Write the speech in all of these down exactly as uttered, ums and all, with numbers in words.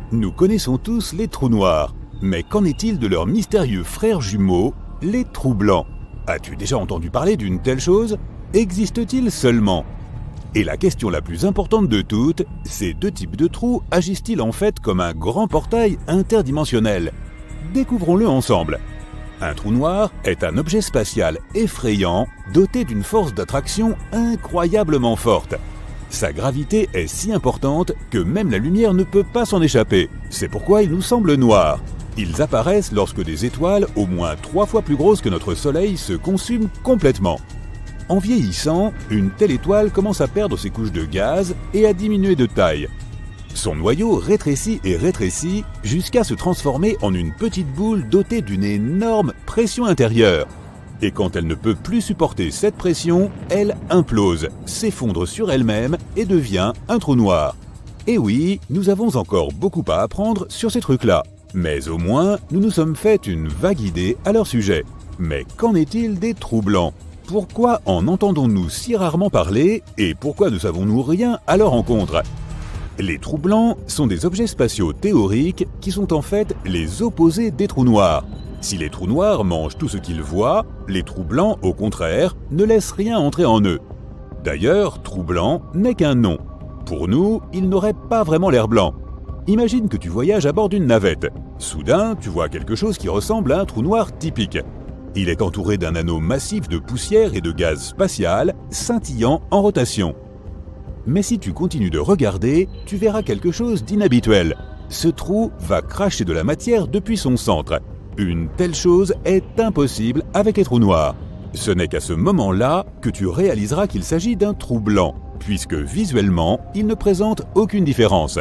Nous connaissons tous les trous noirs, mais qu'en est-il de leurs mystérieux frères jumeaux, les trous blancs? As-tu déjà entendu parler d'une telle chose? Existe-t-il seulement? Et la question la plus importante de toutes, ces deux types de trous agissent-ils en fait comme un grand portail interdimensionnel? Découvrons-le ensemble. Un trou noir est un objet spatial effrayant, doté d'une force d'attraction incroyablement forte. Sa gravité est si importante que même la lumière ne peut pas s'en échapper. C'est pourquoi ils nous semblent noirs. Ils apparaissent lorsque des étoiles au moins trois fois plus grosses que notre Soleil se consument complètement. En vieillissant, une telle étoile commence à perdre ses couches de gaz et à diminuer de taille. Son noyau rétrécit et rétrécit jusqu'à se transformer en une petite boule dotée d'une énorme pression intérieure. Et quand elle ne peut plus supporter cette pression, elle implose, s'effondre sur elle-même et devient un trou noir. Et oui, nous avons encore beaucoup à apprendre sur ces trucs-là. Mais au moins, nous nous sommes fait une vague idée à leur sujet. Mais qu'en est-il des trous blancs? Pourquoi en entendons-nous si rarement parler et pourquoi ne savons-nous rien à leur encontre? Les trous blancs sont des objets spatiaux théoriques qui sont en fait les opposés des trous noirs. Si les trous noirs mangent tout ce qu'ils voient, les trous blancs, au contraire, ne laissent rien entrer en eux. D'ailleurs, trou blanc n'est qu'un nom. Pour nous, il n'aurait pas vraiment l'air blanc. Imagine que tu voyages à bord d'une navette. Soudain, tu vois quelque chose qui ressemble à un trou noir typique. Il est entouré d'un anneau massif de poussière et de gaz spatial, scintillant en rotation. Mais si tu continues de regarder, tu verras quelque chose d'inhabituel. Ce trou va cracher de la matière depuis son centre. Une telle chose est impossible avec les trous noirs. Ce n'est qu'à ce moment-là que tu réaliseras qu'il s'agit d'un trou blanc, puisque visuellement, il ne présente aucune différence.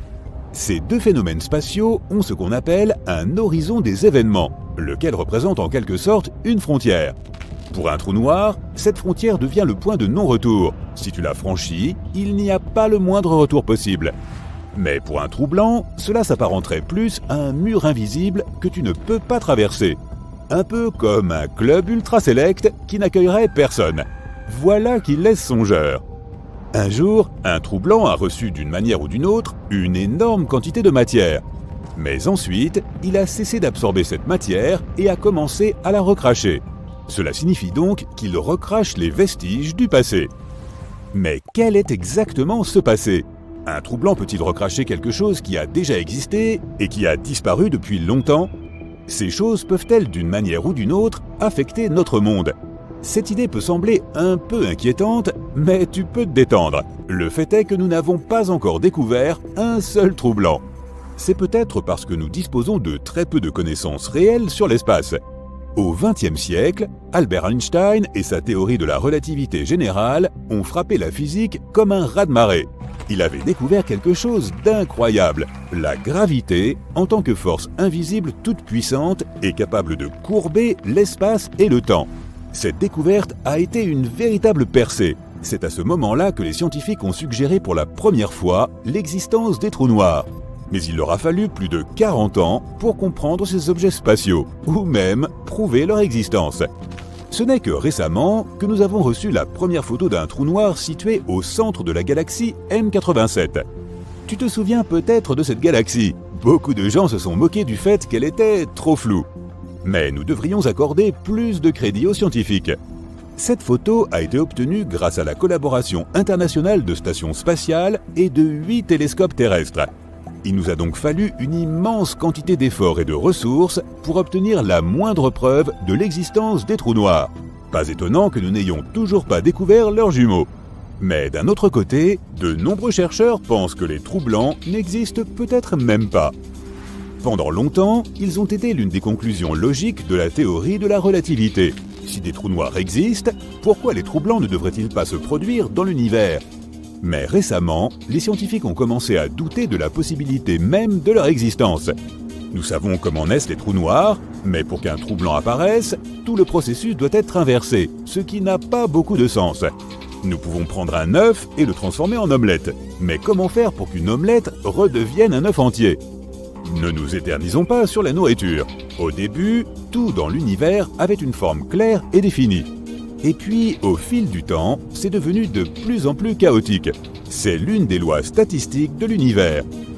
Ces deux phénomènes spatiaux ont ce qu'on appelle un horizon des événements, lequel représente en quelque sorte une frontière. Pour un trou noir, cette frontière devient le point de non-retour. Si tu la franchis, il n'y a pas le moindre retour possible. Mais pour un trou blanc, cela s'apparenterait plus à un mur invisible que tu ne peux pas traverser. Un peu comme un club ultra select qui n'accueillerait personne. Voilà qui laisse songeur. Un jour, un trou blanc a reçu d'une manière ou d'une autre une énorme quantité de matière. Mais ensuite, il a cessé d'absorber cette matière et a commencé à la recracher. Cela signifie donc qu'il recrache les vestiges du passé. Mais quel est exactement ce passé? Un trou blanc peut-il recracher quelque chose qui a déjà existé et qui a disparu depuis longtemps? Ces choses peuvent-elles d'une manière ou d'une autre affecter notre monde? Cette idée peut sembler un peu inquiétante, mais tu peux te détendre. Le fait est que nous n'avons pas encore découvert un seul trou blanc. C'est peut-être parce que nous disposons de très peu de connaissances réelles sur l'espace. Au vingtième siècle, Albert Einstein et sa théorie de la relativité générale ont frappé la physique comme un raz-de-marée. Il avait découvert quelque chose d'incroyable, la gravité en tant que force invisible toute puissante et capable de courber l'espace et le temps. Cette découverte a été une véritable percée. C'est à ce moment-là que les scientifiques ont suggéré pour la première fois l'existence des trous noirs. Mais il leur a fallu plus de quarante ans pour comprendre ces objets spatiaux, ou même prouver leur existence. Ce n'est que récemment que nous avons reçu la première photo d'un trou noir situé au centre de la galaxie M quatre-vingt-sept. Tu te souviens peut-être de cette galaxie? Beaucoup de gens se sont moqués du fait qu'elle était trop floue. Mais nous devrions accorder plus de crédit aux scientifiques. Cette photo a été obtenue grâce à la collaboration internationale de stations spatiales et de huit télescopes terrestres. Il nous a donc fallu une immense quantité d'efforts et de ressources pour obtenir la moindre preuve de l'existence des trous noirs. Pas étonnant que nous n'ayons toujours pas découvert leurs jumeaux. Mais d'un autre côté, de nombreux chercheurs pensent que les trous blancs n'existent peut-être même pas. Pendant longtemps, ils ont été l'une des conclusions logiques de la théorie de la relativité. Si des trous noirs existent, pourquoi les trous blancs ne devraient-ils pas se produire dans l'univers? Mais récemment, les scientifiques ont commencé à douter de la possibilité même de leur existence. Nous savons comment naissent les trous noirs, mais pour qu'un trou blanc apparaisse, tout le processus doit être inversé, ce qui n'a pas beaucoup de sens. Nous pouvons prendre un œuf et le transformer en omelette. Mais comment faire pour qu'une omelette redevienne un œuf entier? Ne nous éternisons pas sur la nourriture. Au début, tout dans l'univers avait une forme claire et définie. Et puis, au fil du temps, c'est devenu de plus en plus chaotique. C'est l'une des lois statistiques de l'univers.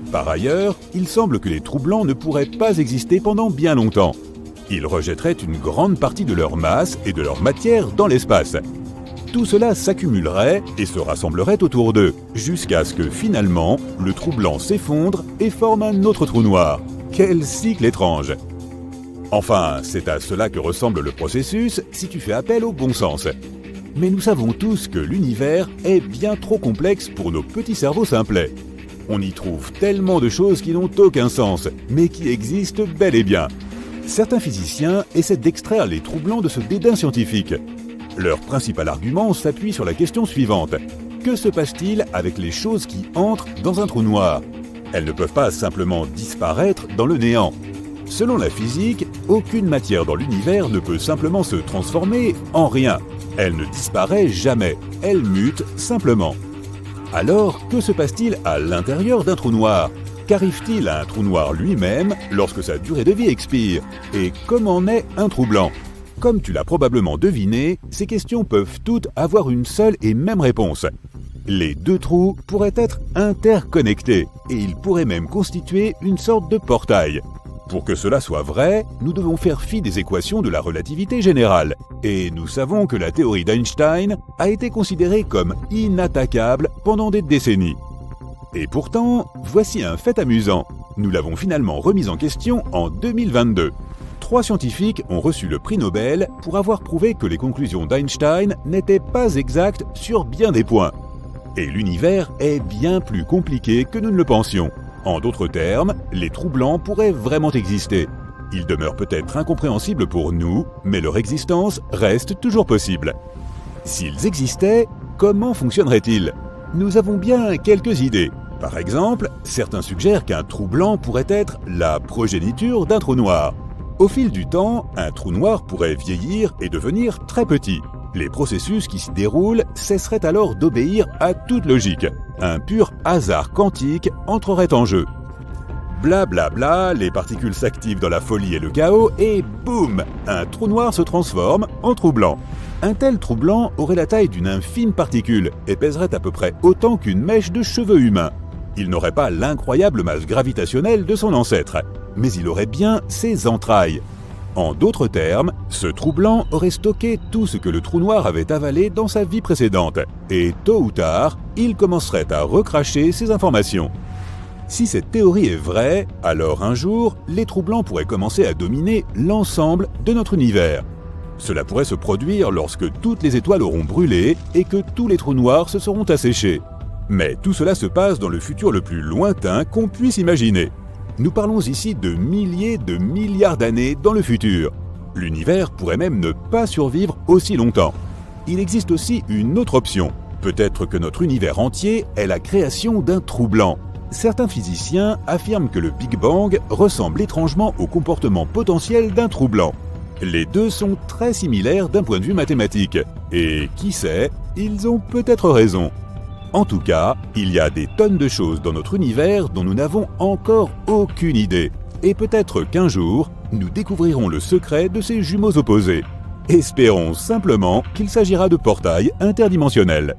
Par ailleurs, il semble que les trous blancs ne pourraient pas exister pendant bien longtemps. Ils rejetteraient une grande partie de leur masse et de leur matière dans l'espace. Tout cela s'accumulerait et se rassemblerait autour d'eux, jusqu'à ce que finalement, le trou blanc s'effondre et forme un autre trou noir. Quel cycle étrange! Enfin, c'est à cela que ressemble le processus si tu fais appel au bon sens. Mais nous savons tous que l'univers est bien trop complexe pour nos petits cerveaux simplets. On y trouve tellement de choses qui n'ont aucun sens, mais qui existent bel et bien. Certains physiciens essaient d'extraire les trous blancs de ce dédain scientifique. Leur principal argument s'appuie sur la question suivante. Que se passe-t-il avec les choses qui entrent dans un trou noir? Elles ne peuvent pas simplement disparaître dans le néant. Selon la physique, aucune matière dans l'univers ne peut simplement se transformer en rien. Elle ne disparaît jamais, elle mute simplement. Alors, que se passe-t-il à l'intérieur d'un trou noir? Qu'arrive-t-il à un trou noir lui-même lorsque sa durée de vie expire? Et comment naît un trou blanc? Comme tu l'as probablement deviné, ces questions peuvent toutes avoir une seule et même réponse. Les deux trous pourraient être interconnectés, et ils pourraient même constituer une sorte de portail. Pour que cela soit vrai, nous devons faire fi des équations de la relativité générale. Et nous savons que la théorie d'Einstein a été considérée comme inattaquable pendant des décennies. Et pourtant, voici un fait amusant. Nous l'avons finalement remise en question en deux mille vingt-deux. Trois scientifiques ont reçu le prix Nobel pour avoir prouvé que les conclusions d'Einstein n'étaient pas exactes sur bien des points. Et l'univers est bien plus compliqué que nous ne le pensions. En d'autres termes, les trous blancs pourraient vraiment exister. Ils demeurent peut-être incompréhensibles pour nous, mais leur existence reste toujours possible. S'ils existaient, comment fonctionneraient-ils? Nous avons bien quelques idées. Par exemple, certains suggèrent qu'un trou blanc pourrait être la progéniture d'un trou noir. Au fil du temps, un trou noir pourrait vieillir et devenir très petit. Les processus qui s'y déroulent cesseraient alors d'obéir à toute logique. Un pur hasard quantique entrerait en jeu. Blablabla, bla bla, les particules s'activent dans la folie et le chaos et boum, un trou noir se transforme en trou blanc. Un tel trou blanc aurait la taille d'une infime particule et pèserait à peu près autant qu'une mèche de cheveux humains. Il n'aurait pas l'incroyable masse gravitationnelle de son ancêtre, mais il aurait bien ses entrailles. En d'autres termes, ce trou blanc aurait stocké tout ce que le trou noir avait avalé dans sa vie précédente, et tôt ou tard, il commencerait à recracher ces informations. Si cette théorie est vraie, alors un jour, les trous blancs pourraient commencer à dominer l'ensemble de notre univers. Cela pourrait se produire lorsque toutes les étoiles auront brûlé et que tous les trous noirs se seront asséchés. Mais tout cela se passe dans le futur le plus lointain qu'on puisse imaginer. Nous parlons ici de milliers de milliards d'années dans le futur. L'univers pourrait même ne pas survivre aussi longtemps. Il existe aussi une autre option. Peut-être que notre univers entier est la création d'un trou blanc. Certains physiciens affirment que le Big Bang ressemble étrangement au comportement potentiel d'un trou blanc. Les deux sont très similaires d'un point de vue mathématique. Et qui sait, ils ont peut-être raison. En tout cas, il y a des tonnes de choses dans notre univers dont nous n'avons encore aucune idée. Et peut-être qu'un jour, nous découvrirons le secret de ces jumeaux opposés. Espérons simplement qu'il s'agira de portails interdimensionnels.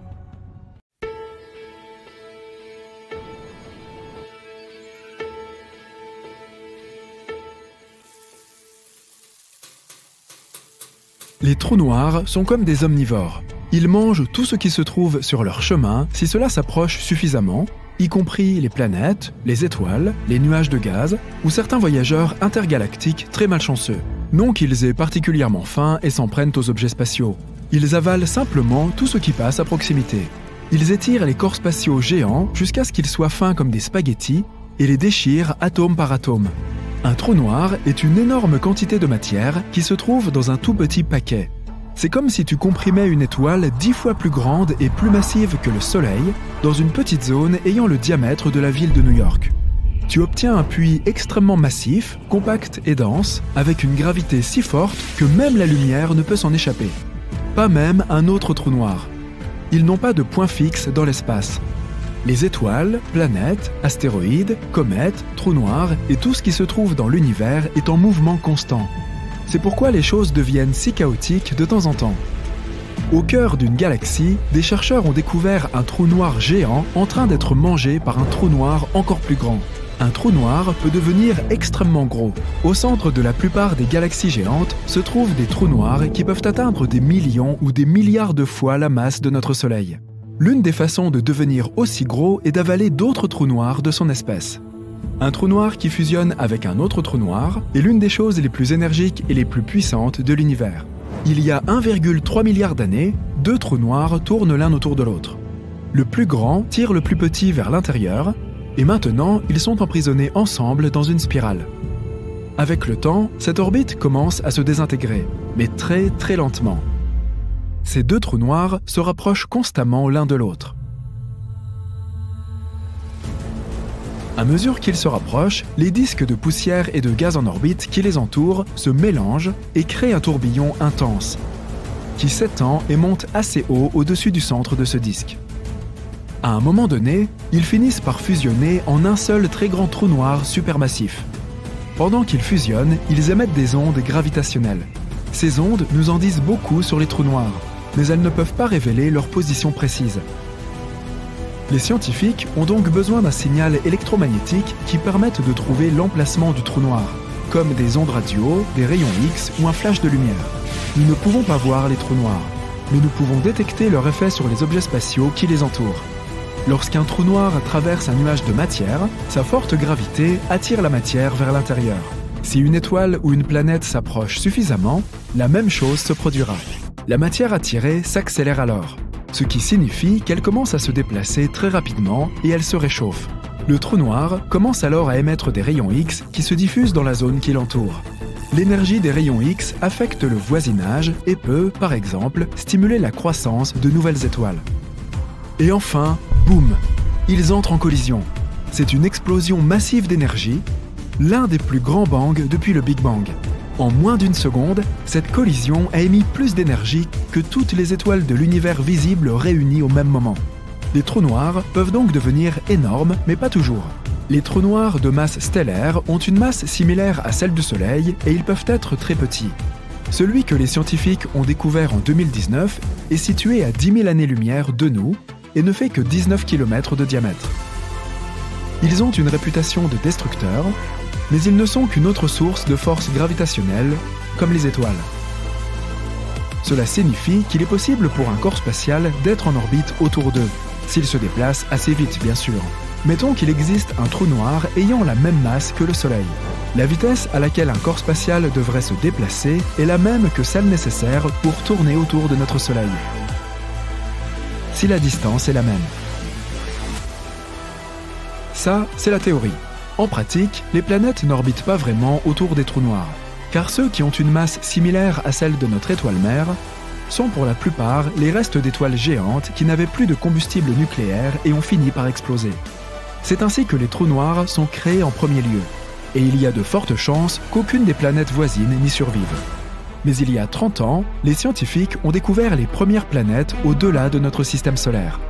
Les trous noirs sont comme des omnivores. Ils mangent tout ce qui se trouve sur leur chemin si cela s'approche suffisamment, y compris les planètes, les étoiles, les nuages de gaz ou certains voyageurs intergalactiques très malchanceux. Non qu'ils aient particulièrement faim et s'en prennent aux objets spatiaux. Ils avalent simplement tout ce qui passe à proximité. Ils étirent les corps spatiaux géants jusqu'à ce qu'ils soient fins comme des spaghettis et les déchirent atome par atome. Un trou noir est une énorme quantité de matière qui se trouve dans un tout petit paquet. C'est comme si tu comprimais une étoile dix fois plus grande et plus massive que le Soleil dans une petite zone ayant le diamètre de la ville de New York. Tu obtiens un puits extrêmement massif, compact et dense, avec une gravité si forte que même la lumière ne peut s'en échapper. Pas même un autre trou noir. Ils n'ont pas de point fixe dans l'espace. Les étoiles, planètes, astéroïdes, comètes, trous noirs et tout ce qui se trouve dans l'univers est en mouvement constant. C'est pourquoi les choses deviennent si chaotiques de temps en temps. Au cœur d'une galaxie, des chercheurs ont découvert un trou noir géant en train d'être mangé par un trou noir encore plus grand. Un trou noir peut devenir extrêmement gros. Au centre de la plupart des galaxies géantes se trouvent des trous noirs qui peuvent atteindre des millions ou des milliards de fois la masse de notre Soleil. L'une des façons de devenir aussi gros est d'avaler d'autres trous noirs de son espèce. Un trou noir qui fusionne avec un autre trou noir est l'une des choses les plus énergiques et les plus puissantes de l'univers. Il y a un virgule trois milliard d'années, deux trous noirs tournent l'un autour de l'autre. Le plus grand tire le plus petit vers l'intérieur, et maintenant ils sont emprisonnés ensemble dans une spirale. Avec le temps, cette orbite commence à se désintégrer, mais très très lentement. Ces deux trous noirs se rapprochent constamment l'un de l'autre. À mesure qu'ils se rapprochent, les disques de poussière et de gaz en orbite qui les entourent se mélangent et créent un tourbillon intense, qui s'étend et monte assez haut au-dessus du centre de ce disque. À un moment donné, ils finissent par fusionner en un seul très grand trou noir supermassif. Pendant qu'ils fusionnent, ils émettent des ondes gravitationnelles. Ces ondes nous en disent beaucoup sur les trous noirs, mais elles ne peuvent pas révéler leur position précise. Les scientifiques ont donc besoin d'un signal électromagnétique qui permette de trouver l'emplacement du trou noir, comme des ondes radio, des rayons X ou un flash de lumière. Nous ne pouvons pas voir les trous noirs, mais nous pouvons détecter leur effet sur les objets spatiaux qui les entourent. Lorsqu'un trou noir traverse un nuage de matière, sa forte gravité attire la matière vers l'intérieur. Si une étoile ou une planète s'approche suffisamment, la même chose se produira. La matière attirée s'accélère alors, ce qui signifie qu'elle commence à se déplacer très rapidement et elle se réchauffe. Le trou noir commence alors à émettre des rayons X qui se diffusent dans la zone qui l'entoure. L'énergie des rayons X affecte le voisinage et peut, par exemple, stimuler la croissance de nouvelles étoiles. Et enfin, boum, ils entrent en collision. C'est une explosion massive d'énergie, l'un des plus grands bangs depuis le Big Bang. En moins d'une seconde, cette collision a émis plus d'énergie que toutes les étoiles de l'univers visible réunies au même moment. Les trous noirs peuvent donc devenir énormes, mais pas toujours. Les trous noirs de masse stellaire ont une masse similaire à celle du Soleil et ils peuvent être très petits. Celui que les scientifiques ont découvert en deux mille dix-neuf est situé à dix mille années-lumière de nous et ne fait que dix-neuf kilomètres de diamètre. Ils ont une réputation de destructeurs, mais ils ne sont qu'une autre source de force gravitationnelle, comme les étoiles. Cela signifie qu'il est possible pour un corps spatial d'être en orbite autour d'eux, s'il se déplace assez vite bien sûr. Mettons qu'il existe un trou noir ayant la même masse que le Soleil. La vitesse à laquelle un corps spatial devrait se déplacer est la même que celle nécessaire pour tourner autour de notre Soleil, si la distance est la même. Ça, c'est la théorie. En pratique, les planètes n'orbitent pas vraiment autour des trous noirs, car ceux qui ont une masse similaire à celle de notre étoile mère sont pour la plupart les restes d'étoiles géantes qui n'avaient plus de combustible nucléaire et ont fini par exploser. C'est ainsi que les trous noirs sont créés en premier lieu, et il y a de fortes chances qu'aucune des planètes voisines n'y survive. Mais il y a trente ans, les scientifiques ont découvert les premières planètes au-delà de notre système solaire.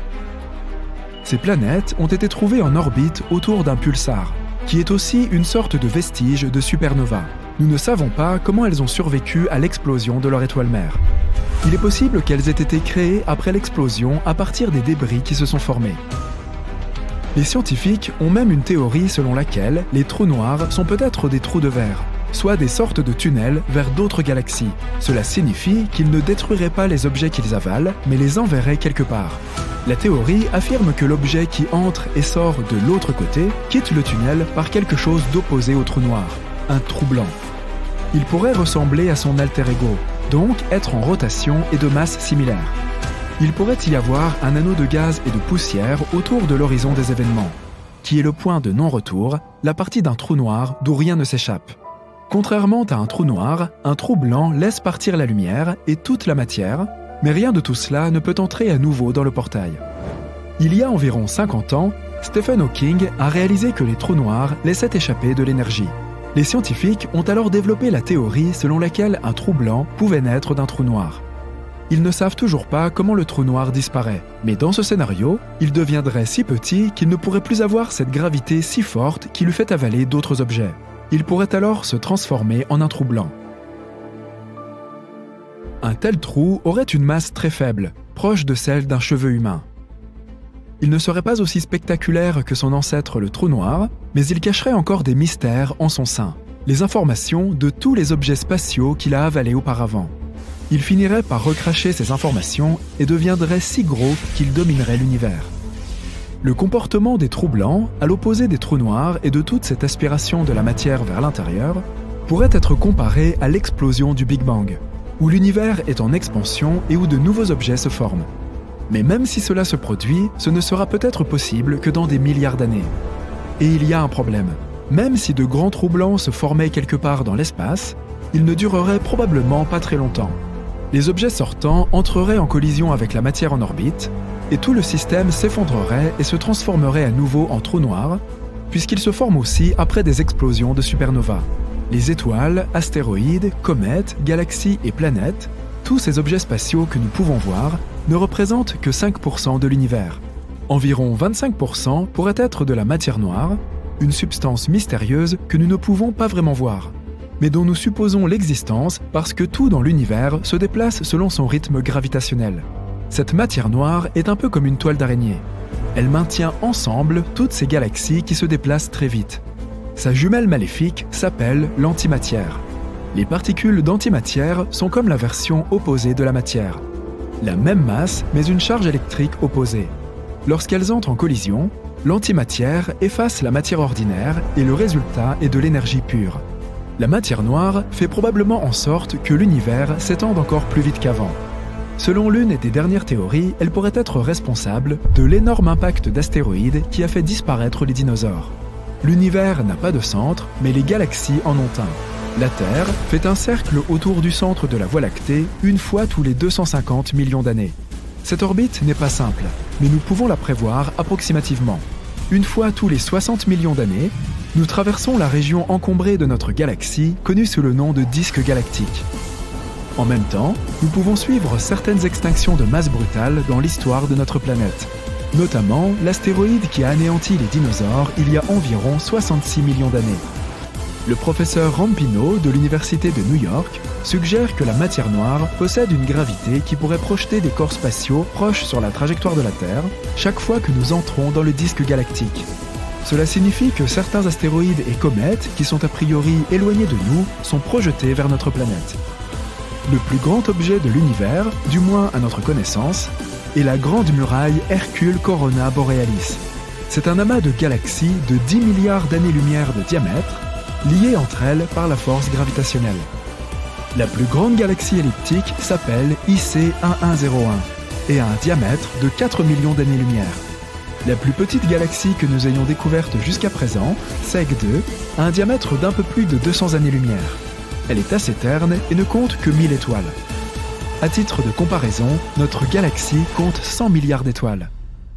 Ces planètes ont été trouvées en orbite autour d'un pulsar, qui est aussi une sorte de vestige de supernova. Nous ne savons pas comment elles ont survécu à l'explosion de leur étoile mère. Il est possible qu'elles aient été créées après l'explosion à partir des débris qui se sont formés. Les scientifiques ont même une théorie selon laquelle les trous noirs sont peut-être des trous de verre, soit des sortes de tunnels vers d'autres galaxies. Cela signifie qu'ils ne détruiraient pas les objets qu'ils avalent, mais les enverraient quelque part. La théorie affirme que l'objet qui entre et sort de l'autre côté quitte le tunnel par quelque chose d'opposé au trou noir, un trou blanc. Il pourrait ressembler à son alter ego, donc être en rotation et de masse similaire. Il pourrait y avoir un anneau de gaz et de poussière autour de l'horizon des événements, qui est le point de non-retour, la partie d'un trou noir d'où rien ne s'échappe. Contrairement à un trou noir, un trou blanc laisse partir la lumière et toute la matière, mais rien de tout cela ne peut entrer à nouveau dans le portail. Il y a environ cinquante ans, Stephen Hawking a réalisé que les trous noirs laissaient échapper de l'énergie. Les scientifiques ont alors développé la théorie selon laquelle un trou blanc pouvait naître d'un trou noir. Ils ne savent toujours pas comment le trou noir disparaît, mais dans ce scénario, il deviendrait si petit qu'il ne pourrait plus avoir cette gravité si forte qui lui fait avaler d'autres objets. Il pourrait alors se transformer en un trou blanc. Un tel trou aurait une masse très faible, proche de celle d'un cheveu humain. Il ne serait pas aussi spectaculaire que son ancêtre le trou noir, mais il cacherait encore des mystères en son sein, les informations de tous les objets spatiaux qu'il a avalés auparavant. Il finirait par recracher ces informations et deviendrait si gros qu'il dominerait l'univers. Le comportement des trous blancs, à l'opposé des trous noirs et de toute cette aspiration de la matière vers l'intérieur, pourrait être comparé à l'explosion du Big Bang, où l'univers est en expansion et où de nouveaux objets se forment. Mais même si cela se produit, ce ne sera peut-être possible que dans des milliards d'années. Et il y a un problème. Même si de grands trous blancs se formaient quelque part dans l'espace, ils ne dureraient probablement pas très longtemps. Les objets sortants entreraient en collision avec la matière en orbite, et tout le système s'effondrerait et se transformerait à nouveau en trou noir, puisqu'il se forme aussi après des explosions de supernovas. Les étoiles, astéroïdes, comètes, galaxies et planètes, tous ces objets spatiaux que nous pouvons voir, ne représentent que cinq pour cent de l'univers. Environ vingt-cinq pour cent pourraient être de la matière noire, une substance mystérieuse que nous ne pouvons pas vraiment voir, mais dont nous supposons l'existence parce que tout dans l'univers se déplace selon son rythme gravitationnel. Cette matière noire est un peu comme une toile d'araignée. Elle maintient ensemble toutes ces galaxies qui se déplacent très vite. Sa jumelle maléfique s'appelle l'antimatière. Les particules d'antimatière sont comme la version opposée de la matière. La même masse, mais une charge électrique opposée. Lorsqu'elles entrent en collision, l'antimatière efface la matière ordinaire et le résultat est de l'énergie pure. La matière noire fait probablement en sorte que l'univers s'étende encore plus vite qu'avant. Selon l'une des dernières théories, elle pourrait être responsable de l'énorme impact d'astéroïdes qui a fait disparaître les dinosaures. L'univers n'a pas de centre, mais les galaxies en ont un. La Terre fait un cercle autour du centre de la Voie lactée une fois tous les deux cent cinquante millions d'années. Cette orbite n'est pas simple, mais nous pouvons la prévoir approximativement. Une fois tous les soixante millions d'années, nous traversons la région encombrée de notre galaxie, connue sous le nom de disque galactique. En même temps, nous pouvons suivre certaines extinctions de masse brutale dans l'histoire de notre planète, notamment l'astéroïde qui a anéanti les dinosaures il y a environ soixante-six millions d'années. Le professeur Rampino de l'Université de New York suggère que la matière noire possède une gravité qui pourrait projeter des corps spatiaux proches sur la trajectoire de la Terre chaque fois que nous entrons dans le disque galactique. Cela signifie que certains astéroïdes et comètes, qui sont a priori éloignés de nous, sont projetés vers notre planète. Le plus grand objet de l'univers, du moins à notre connaissance, est la Grande Muraille Hercule Corona Borealis. C'est un amas de galaxies de dix milliards d'années-lumière de diamètre, liées entre elles par la force gravitationnelle. La plus grande galaxie elliptique s'appelle I C mille cent un et a un diamètre de quatre millions d'années-lumière. La plus petite galaxie que nous ayons découverte jusqu'à présent, S E G deux, a un diamètre d'un peu plus de deux cents années-lumière. Elle est assez terne et ne compte que mille étoiles. À titre de comparaison, notre galaxie compte cent milliards d'étoiles.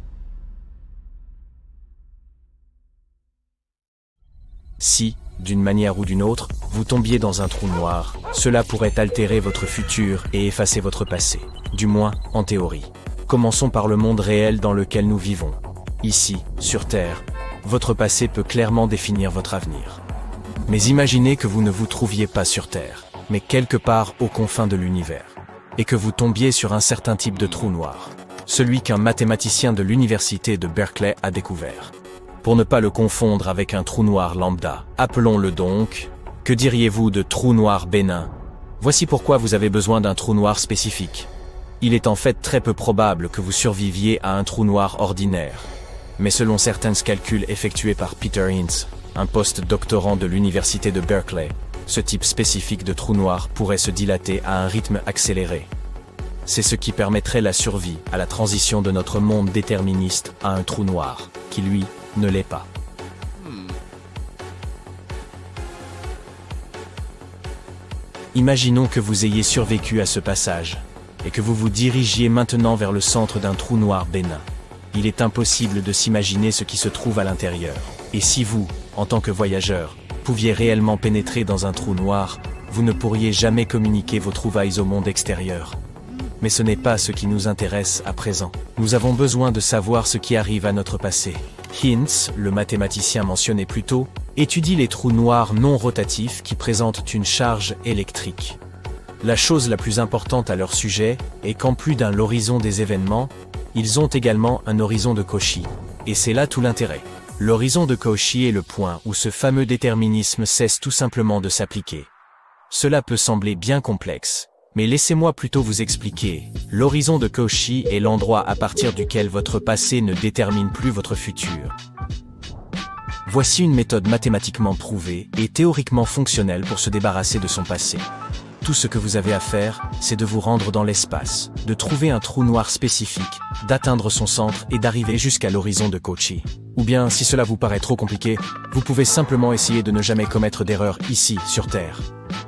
Si, d'une manière ou d'une autre, vous tombiez dans un trou noir, cela pourrait altérer votre futur et effacer votre passé, du moins en théorie. Commençons par le monde réel dans lequel nous vivons. Ici, sur Terre, votre passé peut clairement définir votre avenir. Mais imaginez que vous ne vous trouviez pas sur Terre, mais quelque part aux confins de l'univers, et que vous tombiez sur un certain type de trou noir, celui qu'un mathématicien de l'université de Berkeley a découvert. Pour ne pas le confondre avec un trou noir lambda, appelons-le donc, que diriez-vous de trou noir bénin? Voici pourquoi vous avez besoin d'un trou noir spécifique. Il est en fait très peu probable que vous surviviez à un trou noir ordinaire. Mais selon certains calculs effectués par Peter Hintz, un post-doctorant de l'université de Berkeley, ce type spécifique de trou noir pourrait se dilater à un rythme accéléré. C'est ce qui permettrait la survie à la transition de notre monde déterministe à un trou noir, qui lui, ne l'est pas. Imaginons que vous ayez survécu à ce passage, et que vous vous dirigiez maintenant vers le centre d'un trou noir bénin. Il est impossible de s'imaginer ce qui se trouve à l'intérieur. Et si vous, en tant que voyageur, pouviez réellement pénétrer dans un trou noir, vous ne pourriez jamais communiquer vos trouvailles au monde extérieur. Mais ce n'est pas ce qui nous intéresse à présent. Nous avons besoin de savoir ce qui arrive à notre passé. Hintz, le mathématicien mentionné plus tôt, étudie les trous noirs non rotatifs qui présentent une charge électrique. La chose la plus importante à leur sujet est qu'en plus d'un l'horizon des événements, Ils ont également un horizon de Cauchy. Et c'est là tout l'intérêt. L'horizon de Cauchy est le point où ce fameux déterminisme cesse tout simplement de s'appliquer. Cela peut sembler bien complexe, mais laissez-moi plutôt vous expliquer. L'horizon de Cauchy est l'endroit à partir duquel votre passé ne détermine plus votre futur. Voici une méthode mathématiquement prouvée et théoriquement fonctionnelle pour se débarrasser de son passé. Tout ce que vous avez à faire, c'est de vous rendre dans l'espace, de trouver un trou noir spécifique, d'atteindre son centre et d'arriver jusqu'à l'horizon de Cauchy. Ou bien, si cela vous paraît trop compliqué, vous pouvez simplement essayer de ne jamais commettre d'erreur ici, sur Terre.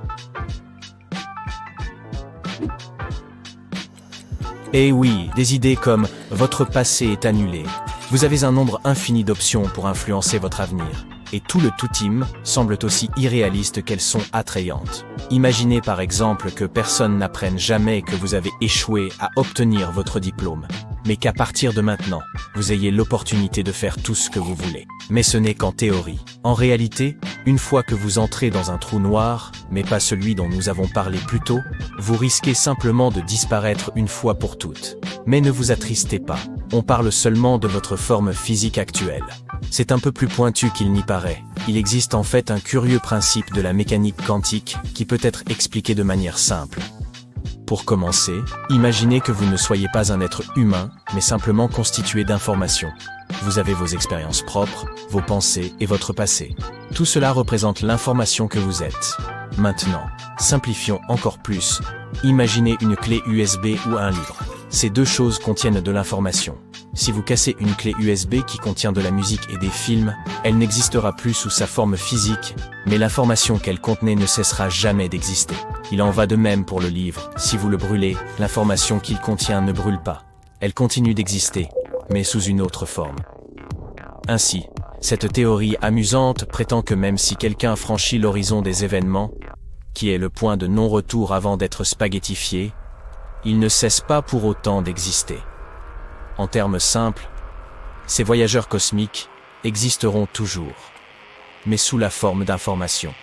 Et oui, des idées comme « votre passé est annulé ». Vous avez un nombre infini d'options pour influencer votre avenir. Et tout le tout-team semblent aussi irréalistes qu'elles sont attrayantes. Imaginez par exemple que personne n'apprenne jamais que vous avez échoué à obtenir votre diplôme, mais qu'à partir de maintenant, vous ayez l'opportunité de faire tout ce que vous voulez. Mais ce n'est qu'en théorie. En réalité, une fois que vous entrez dans un trou noir, mais pas celui dont nous avons parlé plus tôt, vous risquez simplement de disparaître une fois pour toutes. Mais ne vous attristez pas, on parle seulement de votre forme physique actuelle. C'est un peu plus pointu qu'il n'y paraît. Il existe en fait un curieux principe de la mécanique quantique qui peut être expliqué de manière simple. Pour commencer, imaginez que vous ne soyez pas un être humain, mais simplement constitué d'informations. Vous avez vos expériences propres, vos pensées et votre passé. Tout cela représente l'information que vous êtes. Maintenant, simplifions encore plus. Imaginez une clé U S B ou un livre. Ces deux choses contiennent de l'information. Si vous cassez une clé U S B qui contient de la musique et des films, elle n'existera plus sous sa forme physique, mais l'information qu'elle contenait ne cessera jamais d'exister. Il en va de même pour le livre. Si vous le brûlez, l'information qu'il contient ne brûle pas. Elle continue d'exister, mais sous une autre forme. Ainsi, cette théorie amusante prétend que même si quelqu'un franchit l'horizon des événements, qui est le point de non-retour avant d'être spaghettifié, il ne cesse pas pour autant d'exister. En termes simples, ces voyageurs cosmiques existeront toujours, mais sous la forme d'informations.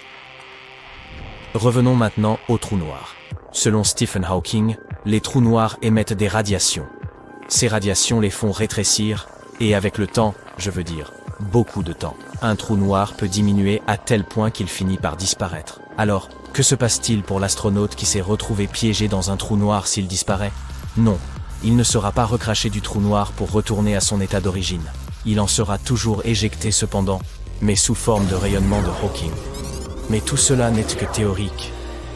Revenons maintenant aux trous noirs. Selon Stephen Hawking, les trous noirs émettent des radiations. Ces radiations les font rétrécir, et avec le temps, je veux dire, beaucoup de temps, un trou noir peut diminuer à tel point qu'il finit par disparaître. Alors, que se passe-t-il pour l'astronaute qui s'est retrouvé piégé dans un trou noir s'il disparaît? Non, il ne sera pas recraché du trou noir pour retourner à son état d'origine. Il en sera toujours éjecté cependant, mais sous forme de rayonnement de Hawking. Mais tout cela n'est que théorique.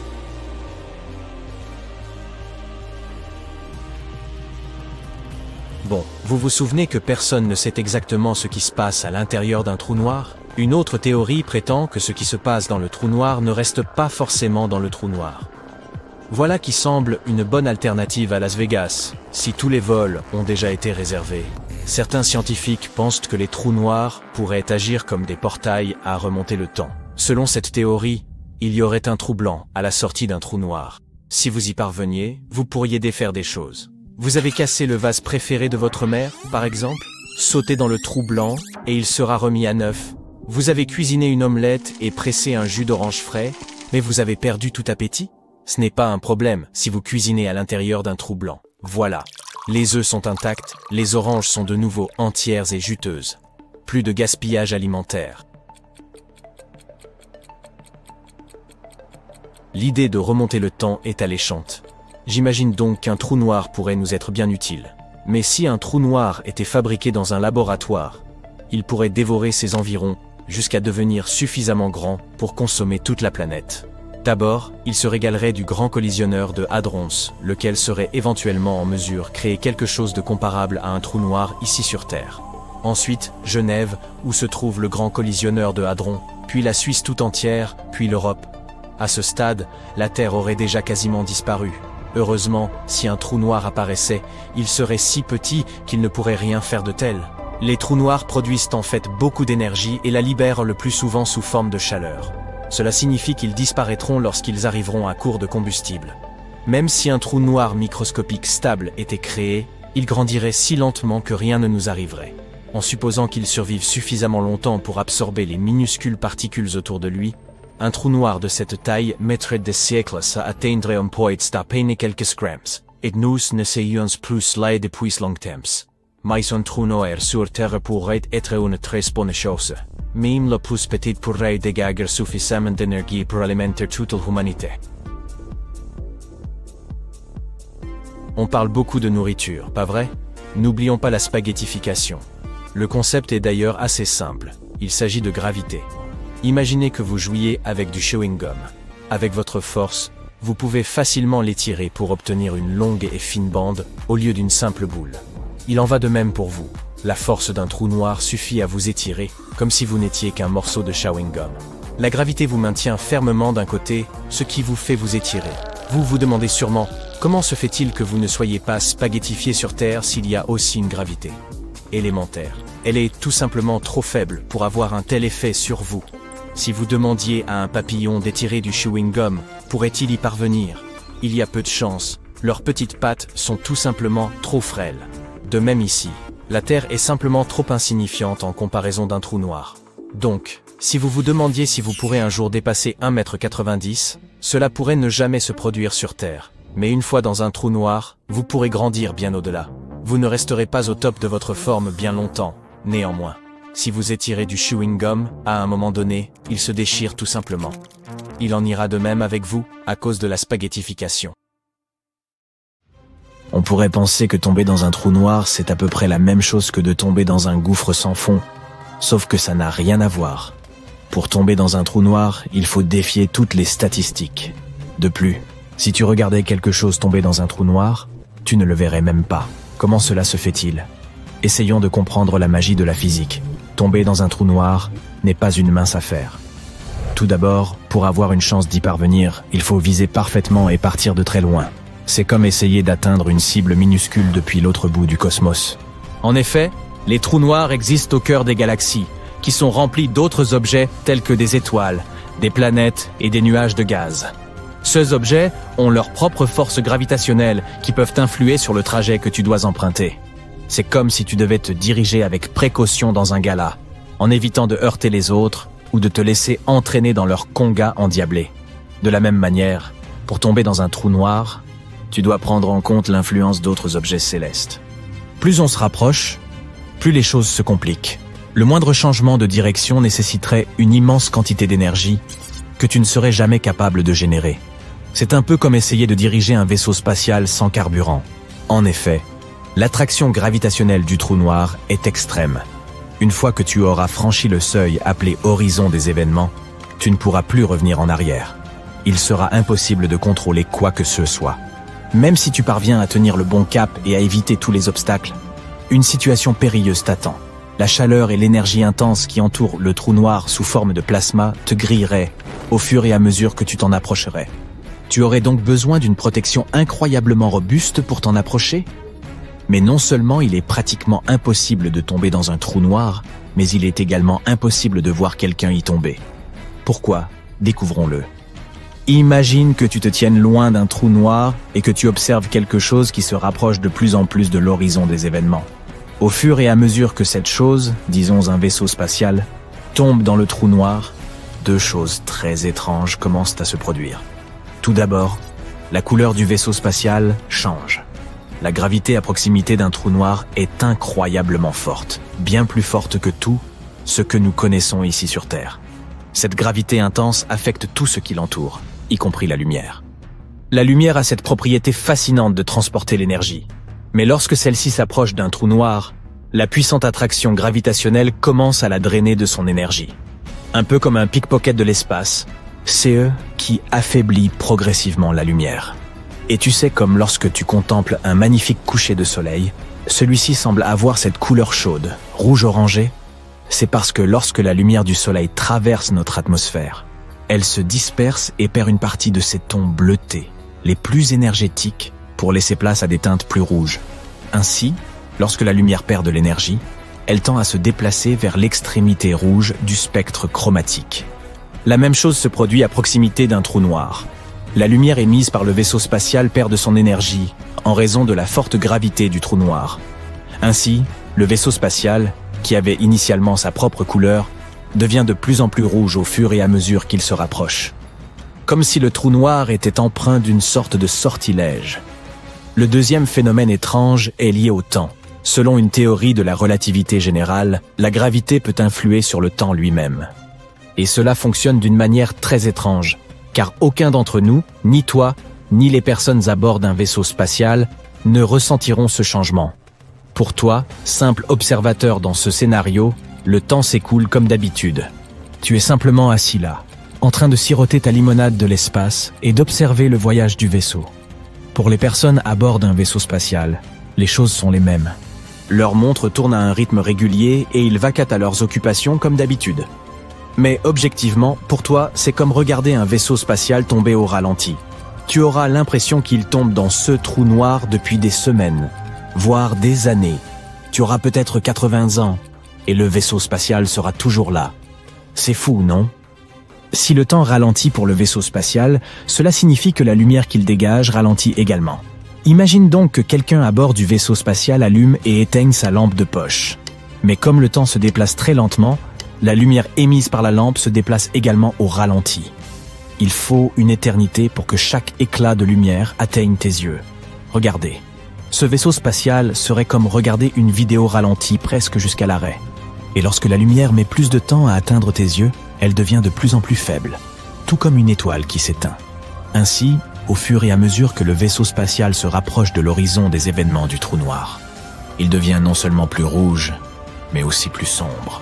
Bon, vous vous souvenez que personne ne sait exactement ce qui se passe à l'intérieur d'un trou noir? Une autre théorie prétend que ce qui se passe dans le trou noir ne reste pas forcément dans le trou noir. Voilà qui semble une bonne alternative à Las Vegas, si tous les vols ont déjà été réservés. Certains scientifiques pensent que les trous noirs pourraient agir comme des portails à remonter le temps. Selon cette théorie, il y aurait un trou blanc à la sortie d'un trou noir. Si vous y parveniez, vous pourriez défaire des choses. Vous avez cassé le vase préféré de votre mère, par exemple? Sautez dans le trou blanc, et il sera remis à neuf. Vous avez cuisiné une omelette et pressé un jus d'orange frais, mais vous avez perdu tout appétit? Ce n'est pas un problème si vous cuisinez à l'intérieur d'un trou blanc. Voilà. Les œufs sont intacts, les oranges sont de nouveau entières et juteuses. Plus de gaspillage alimentaire. L'idée de remonter le temps est alléchante. J'imagine donc qu'un trou noir pourrait nous être bien utile. Mais si un trou noir était fabriqué dans un laboratoire, il pourrait dévorer ses environs jusqu'à devenir suffisamment grand pour consommer toute la planète. D'abord, il se régalerait du grand collisionneur de Hadrons, lequel serait éventuellement en mesure de créer quelque chose de comparable à un trou noir ici sur Terre. Ensuite, Genève, où se trouve le grand collisionneur de Hadron, puis la Suisse tout entière, puis l'Europe. À ce stade, la Terre aurait déjà quasiment disparu. Heureusement, si un trou noir apparaissait, il serait si petit qu'il ne pourrait rien faire de tel. Les trous noirs produisent en fait beaucoup d'énergie et la libèrent le plus souvent sous forme de chaleur. Cela signifie qu'ils disparaîtront lorsqu'ils arriveront à court de combustible. Même si un trou noir microscopique stable était créé, il grandirait si lentement que rien ne nous arriverait. En supposant qu'il survive suffisamment longtemps pour absorber les minuscules particules autour de lui, un trou noir de cette taille mettrait des siècles à atteindre un point d'à peine quelques scramps. et nous n'essayons plus cela depuis longtemps. Mais un trou noir sur Terre pourrait être une très bonne chose. Même le plus petit pourrait dégager suffisamment d'énergie pour alimenter toute l'humanité. On parle beaucoup de nourriture, pas vrai? N'oublions pas la spaghettification. Le concept est d'ailleurs assez simple. Il s'agit de gravité. Imaginez que vous jouiez avec du chewing-gum. Avec votre force, vous pouvez facilement l'étirer pour obtenir une longue et fine bande au lieu d'une simple boule. Il en va de même pour vous. La force d'un trou noir suffit à vous étirer, comme si vous n'étiez qu'un morceau de chewing-gum. La gravité vous maintient fermement d'un côté, ce qui vous fait vous étirer. Vous vous demandez sûrement, comment se fait-il que vous ne soyez pas spaghettifié sur Terre s'il y a aussi une gravité élémentaire? Elle est tout simplement trop faible pour avoir un tel effet sur vous. Si vous demandiez à un papillon d'étirer du chewing-gum, pourrait-il y parvenir? Il y a peu de chance, leurs petites pattes sont tout simplement trop frêles. De même ici, la Terre est simplement trop insignifiante en comparaison d'un trou noir. Donc, si vous vous demandiez si vous pourrez un jour dépasser un mètre quatre-vingt-dix, cela pourrait ne jamais se produire sur Terre. Mais une fois dans un trou noir, vous pourrez grandir bien au-delà. Vous ne resterez pas au top de votre forme bien longtemps, néanmoins. Si vous étirez du chewing-gum, à un moment donné, il se déchire tout simplement. Il en ira de même avec vous, à cause de la spaghettification. On pourrait penser que tomber dans un trou noir, c'est à peu près la même chose que de tomber dans un gouffre sans fond. Sauf que ça n'a rien à voir. Pour tomber dans un trou noir, il faut défier toutes les statistiques. De plus, si tu regardais quelque chose tomber dans un trou noir, tu ne le verrais même pas. Comment cela se fait-il? Essayons de comprendre la magie de la physique. Tomber dans un trou noir n'est pas une mince affaire. Tout d'abord, pour avoir une chance d'y parvenir, il faut viser parfaitement et partir de très loin. C'est comme essayer d'atteindre une cible minuscule depuis l'autre bout du cosmos. En effet, les trous noirs existent au cœur des galaxies, qui sont remplis d'autres objets tels que des étoiles, des planètes et des nuages de gaz. Ces objets ont leur propre force gravitationnelle qui peuvent influer sur le trajet que tu dois emprunter. C'est comme si tu devais te diriger avec précaution dans un gala, en évitant de heurter les autres ou de te laisser entraîner dans leur conga endiablé. De la même manière, pour tomber dans un trou noir, tu dois prendre en compte l'influence d'autres objets célestes. Plus on se rapproche, plus les choses se compliquent. Le moindre changement de direction nécessiterait une immense quantité d'énergie que tu ne serais jamais capable de générer. C'est un peu comme essayer de diriger un vaisseau spatial sans carburant. En effet, l'attraction gravitationnelle du trou noir est extrême. Une fois que tu auras franchi le seuil appelé horizon des événements, tu ne pourras plus revenir en arrière. Il sera impossible de contrôler quoi que ce soit. Même si tu parviens à tenir le bon cap et à éviter tous les obstacles, une situation périlleuse t'attend. La chaleur et l'énergie intense qui entourent le trou noir sous forme de plasma te grilleraient au fur et à mesure que tu t'en approcherais. Tu aurais donc besoin d'une protection incroyablement robuste pour t'en approcher? Mais non seulement il est pratiquement impossible de tomber dans un trou noir, mais il est également impossible de voir quelqu'un y tomber. Pourquoi? Découvrons-le. Imagine que tu te tiennes loin d'un trou noir et que tu observes quelque chose qui se rapproche de plus en plus de l'horizon des événements. Au fur et à mesure que cette chose, disons un vaisseau spatial, tombe dans le trou noir, deux choses très étranges commencent à se produire. Tout d'abord, la couleur du vaisseau spatial change. La gravité à proximité d'un trou noir est incroyablement forte, bien plus forte que tout ce que nous connaissons ici sur Terre. Cette gravité intense affecte tout ce qui l'entoure, y compris la lumière. La lumière a cette propriété fascinante de transporter l'énergie. Mais lorsque celle-ci s'approche d'un trou noir, la puissante attraction gravitationnelle commence à la drainer de son énergie. Un peu comme un pickpocket de l'espace, c'est eux qui affaiblit progressivement la lumière. Et tu sais, comme lorsque tu contemples un magnifique coucher de soleil, celui-ci semble avoir cette couleur chaude, rouge-orangé. C'est parce que lorsque la lumière du soleil traverse notre atmosphère, elle se disperse et perd une partie de ses tons bleutés, les plus énergétiques, pour laisser place à des teintes plus rouges. Ainsi, lorsque la lumière perd de l'énergie, elle tend à se déplacer vers l'extrémité rouge du spectre chromatique. La même chose se produit à proximité d'un trou noir. La lumière émise par le vaisseau spatial perd de son énergie en raison de la forte gravité du trou noir. Ainsi, le vaisseau spatial, qui avait initialement sa propre couleur, devient de plus en plus rouge au fur et à mesure qu'il se rapproche. Comme si le trou noir était empreint d'une sorte de sortilège. Le deuxième phénomène étrange est lié au temps. Selon une théorie de la relativité générale, la gravité peut influer sur le temps lui-même. Et cela fonctionne d'une manière très étrange, car aucun d'entre nous, ni toi, ni les personnes à bord d'un vaisseau spatial, ne ressentiront ce changement. Pour toi, simple observateur dans ce scénario, le temps s'écoule comme d'habitude. Tu es simplement assis là, en train de siroter ta limonade de l'espace et d'observer le voyage du vaisseau. Pour les personnes à bord d'un vaisseau spatial, les choses sont les mêmes. Leur montre tourne à un rythme régulier et ils vaquent à leurs occupations comme d'habitude. Mais objectivement, pour toi, c'est comme regarder un vaisseau spatial tomber au ralenti. Tu auras l'impression qu'il tombe dans ce trou noir depuis des semaines, voire des années. Tu auras peut-être quatre-vingts ans, et le vaisseau spatial sera toujours là. C'est fou, non? Si le temps ralentit pour le vaisseau spatial, cela signifie que la lumière qu'il dégage ralentit également. Imagine donc que quelqu'un à bord du vaisseau spatial allume et éteigne sa lampe de poche. Mais comme le temps se déplace très lentement, la lumière émise par la lampe se déplace également au ralenti. Il faut une éternité pour que chaque éclat de lumière atteigne tes yeux. Regardez. Ce vaisseau spatial serait comme regarder une vidéo ralentie presque jusqu'à l'arrêt. Et lorsque la lumière met plus de temps à atteindre tes yeux, elle devient de plus en plus faible, tout comme une étoile qui s'éteint. Ainsi, au fur et à mesure que le vaisseau spatial se rapproche de l'horizon des événements du trou noir, il devient non seulement plus rouge, mais aussi plus sombre.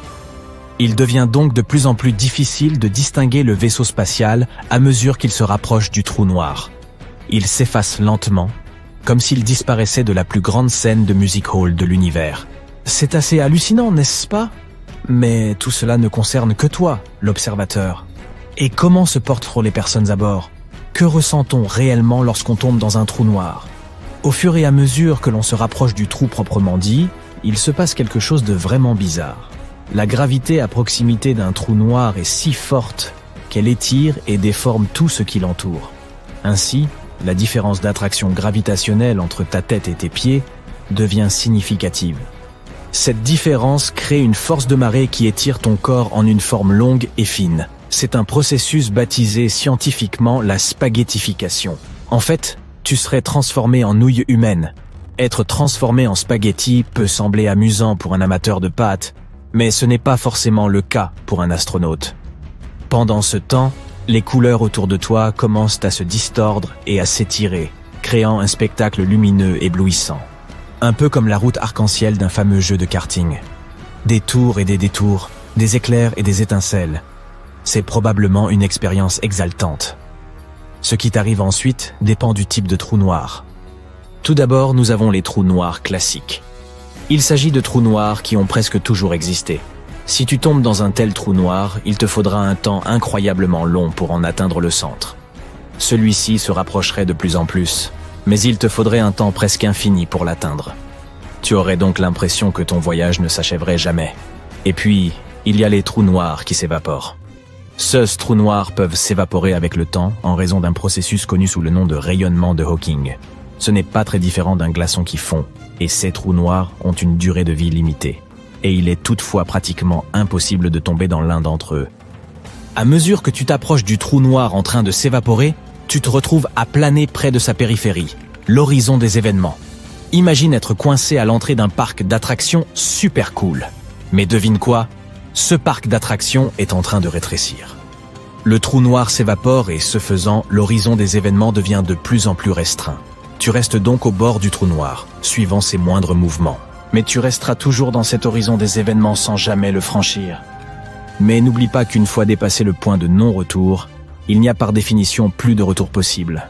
Il devient donc de plus en plus difficile de distinguer le vaisseau spatial à mesure qu'il se rapproche du trou noir. Il s'efface lentement, comme s'il disparaissait de la plus grande scène de music hall de l'univers. C'est assez hallucinant, n'est-ce pas? Mais tout cela ne concerne que toi, l'observateur. Et comment se portent les personnes à bord? Que ressent-on réellement lorsqu'on tombe dans un trou noir? Au fur et à mesure que l'on se rapproche du trou proprement dit, il se passe quelque chose de vraiment bizarre. La gravité à proximité d'un trou noir est si forte qu'elle étire et déforme tout ce qui l'entoure. Ainsi, la différence d'attraction gravitationnelle entre ta tête et tes pieds devient significative. Cette différence crée une force de marée qui étire ton corps en une forme longue et fine. C'est un processus baptisé scientifiquement la spaghettification. En fait, tu serais transformé en nouille humaine. Être transformé en spaghetti peut sembler amusant pour un amateur de pâtes, mais ce n'est pas forcément le cas pour un astronaute. Pendant ce temps, les couleurs autour de toi commencent à se distordre et à s'étirer, créant un spectacle lumineux éblouissant. Un peu comme la route arc-en-ciel d'un fameux jeu de karting. Des tours et des détours, des éclairs et des étincelles. C'est probablement une expérience exaltante. Ce qui t'arrive ensuite dépend du type de trou noir. Tout d'abord, nous avons les trous noirs classiques. Il s'agit de trous noirs qui ont presque toujours existé. Si tu tombes dans un tel trou noir, il te faudra un temps incroyablement long pour en atteindre le centre. Celui-ci se rapprocherait de plus en plus, mais il te faudrait un temps presque infini pour l'atteindre. Tu aurais donc l'impression que ton voyage ne s'achèverait jamais. Et puis, il y a les trous noirs qui s'évaporent. Ces trous noirs peuvent s'évaporer avec le temps en raison d'un processus connu sous le nom de rayonnement de Hawking. Ce n'est pas très différent d'un glaçon qui fond, et ces trous noirs ont une durée de vie limitée. Et il est toutefois pratiquement impossible de tomber dans l'un d'entre eux. À mesure que tu t'approches du trou noir en train de s'évaporer, tu te retrouves à planer près de sa périphérie, l'horizon des événements. Imagine être coincé à l'entrée d'un parc d'attractions super cool. Mais devine quoi? Ce parc d'attractions est en train de rétrécir. Le trou noir s'évapore et, ce faisant, l'horizon des événements devient de plus en plus restreint. Tu restes donc au bord du trou noir, suivant ses moindres mouvements. Mais tu resteras toujours dans cet horizon des événements sans jamais le franchir. Mais n'oublie pas qu'une fois dépassé le point de non-retour, il n'y a par définition plus de retour possible.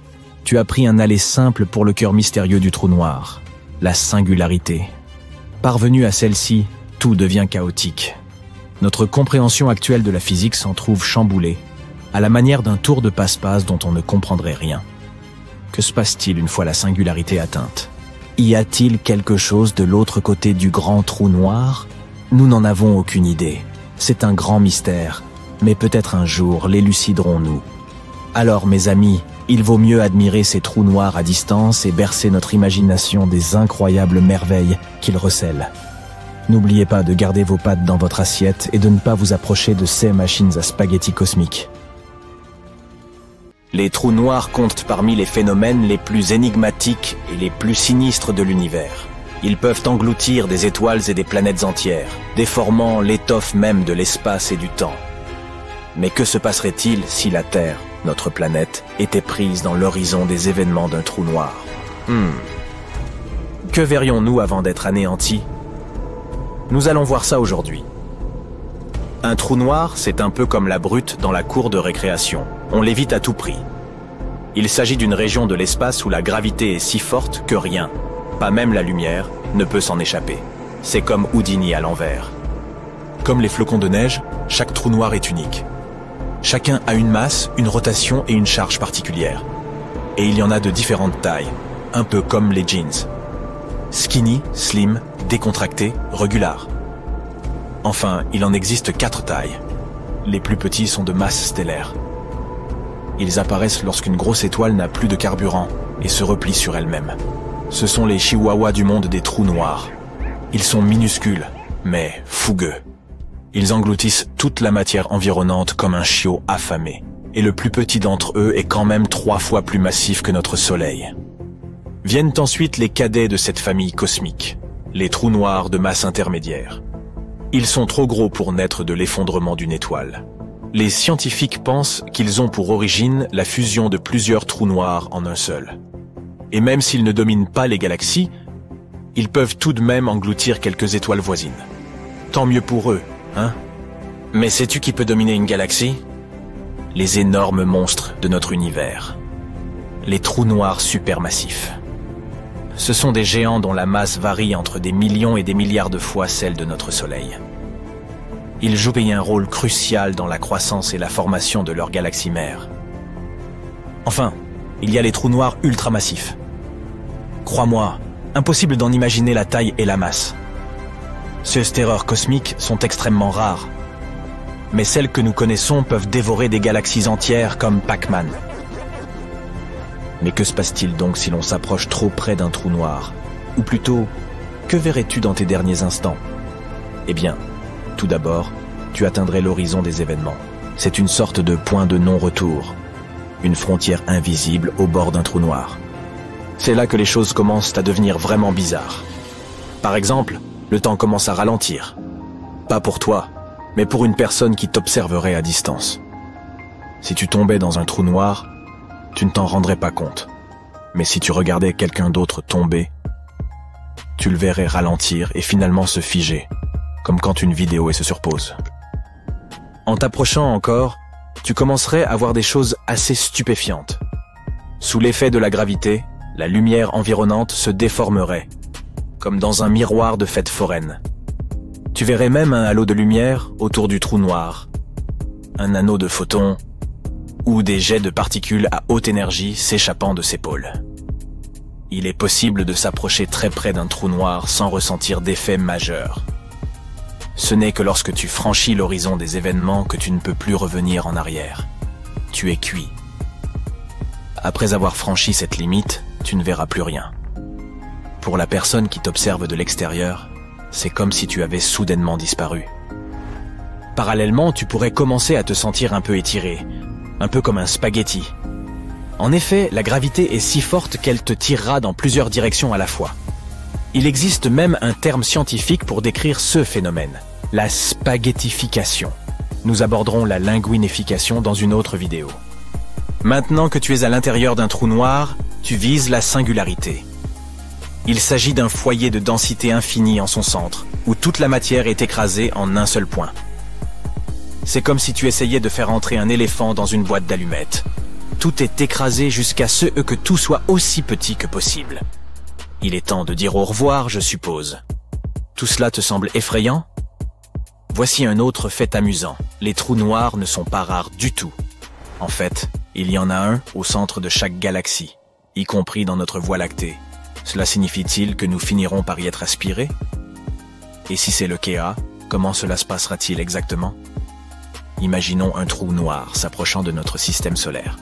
Tu as pris un aller simple pour le cœur mystérieux du trou noir, la singularité. Parvenu à celle-ci, tout devient chaotique. Notre compréhension actuelle de la physique s'en trouve chamboulée, à la manière d'un tour de passe-passe dont on ne comprendrait rien. Que se passe-t-il une fois la singularité atteinte? Y a-t-il quelque chose de l'autre côté du grand trou noir? Nous n'en avons aucune idée. C'est un grand mystère, mais peut-être un jour l'éluciderons-nous. Alors mes amis, il vaut mieux admirer ces trous noirs à distance et bercer notre imagination des incroyables merveilles qu'ils recèlent. N'oubliez pas de garder vos pattes dans votre assiette et de ne pas vous approcher de ces machines à spaghettis cosmiques. Les trous noirs comptent parmi les phénomènes les plus énigmatiques et les plus sinistres de l'univers. Ils peuvent engloutir des étoiles et des planètes entières, déformant l'étoffe même de l'espace et du temps. Mais que se passerait-il si la Terre, notre planète, était prise dans l'horizon des événements d'un trou noir? Hmm. Que verrions-nous avant d'être anéantis? Nous allons voir ça aujourd'hui. Un trou noir, c'est un peu comme la brute dans la cour de récréation. On l'évite à tout prix. Il s'agit d'une région de l'espace où la gravité est si forte que rien, pas même la lumière, ne peut s'en échapper. C'est comme Houdini à l'envers. Comme les flocons de neige, chaque trou noir est unique. Chacun a une masse, une rotation et une charge particulière. Et il y en a de différentes tailles, un peu comme les jeans. Skinny, slim, décontracté, regular. Enfin, il en existe quatre tailles. Les plus petits sont de masse stellaire. Ils apparaissent lorsqu'une grosse étoile n'a plus de carburant et se replie sur elle-même. Ce sont les chihuahuas du monde des trous noirs. Ils sont minuscules, mais fougueux. Ils engloutissent toute la matière environnante comme un chiot affamé. Et le plus petit d'entre eux est quand même trois fois plus massif que notre Soleil. Viennent ensuite les cadets de cette famille cosmique, les trous noirs de masse intermédiaire. Ils sont trop gros pour naître de l'effondrement d'une étoile. Les scientifiques pensent qu'ils ont pour origine la fusion de plusieurs trous noirs en un seul. Et même s'ils ne dominent pas les galaxies, ils peuvent tout de même engloutir quelques étoiles voisines. Tant mieux pour eux, hein? Mais sais-tu qui peut dominer une galaxie? Les énormes monstres de notre univers. Les trous noirs supermassifs. Ce sont des géants dont la masse varie entre des millions et des milliards de fois celle de notre Soleil. Ils jouent un rôle crucial dans la croissance et la formation de leur galaxie mère. Enfin, il y a les trous noirs ultramassifs. Crois-moi, impossible d'en imaginer la taille et la masse. Ces terreurs cosmiques sont extrêmement rares. Mais celles que nous connaissons peuvent dévorer des galaxies entières comme Pac-Man. Mais que se passe-t-il donc si l'on s'approche trop près d'un trou noir? Ou plutôt, que verrais-tu dans tes derniers instants? Eh bien, tout d'abord, tu atteindrais l'horizon des événements. C'est une sorte de point de non-retour. Une frontière invisible au bord d'un trou noir. C'est là que les choses commencent à devenir vraiment bizarres. Par exemple, le temps commence à ralentir. Pas pour toi, mais pour une personne qui t'observerait à distance. Si tu tombais dans un trou noir, tu ne t'en rendrais pas compte. Mais si tu regardais quelqu'un d'autre tomber, tu le verrais ralentir et finalement se figer, comme quand une vidéo se surpose. En t'approchant encore, tu commencerais à voir des choses assez stupéfiantes. Sous l'effet de la gravité, la lumière environnante se déformerait, comme dans un miroir de fête foraine. Tu verrais même un halo de lumière autour du trou noir, un anneau de photons, ou des jets de particules à haute énergie s'échappant de ses pôles. Il est possible de s'approcher très près d'un trou noir sans ressentir d'effet majeur. Ce n'est que lorsque tu franchis l'horizon des événements que tu ne peux plus revenir en arrière. Tu es cuit. Après avoir franchi cette limite, tu ne verras plus rien. Pour la personne qui t'observe de l'extérieur, c'est comme si tu avais soudainement disparu. Parallèlement, tu pourrais commencer à te sentir un peu étiré, un peu comme un spaghetti. En effet, la gravité est si forte qu'elle te tirera dans plusieurs directions à la fois. Il existe même un terme scientifique pour décrire ce phénomène, la spaghettification. Nous aborderons la linguinification dans une autre vidéo. Maintenant que tu es à l'intérieur d'un trou noir, tu vises la singularité. Il s'agit d'un foyer de densité infinie en son centre, où toute la matière est écrasée en un seul point. C'est comme si tu essayais de faire entrer un éléphant dans une boîte d'allumettes. Tout est écrasé jusqu'à ce que tout soit aussi petit que possible. Il est temps de dire au revoir, je suppose. Tout cela te semble effrayant? Voici un autre fait amusant. Les trous noirs ne sont pas rares du tout. En fait, il y en a un au centre de chaque galaxie, y compris dans notre Voie lactée. Cela signifie-t-il que nous finirons par y être aspirés? Et si c'est le cas, comment cela se passera-t-il exactement? Imaginons un trou noir s'approchant de notre système solaire.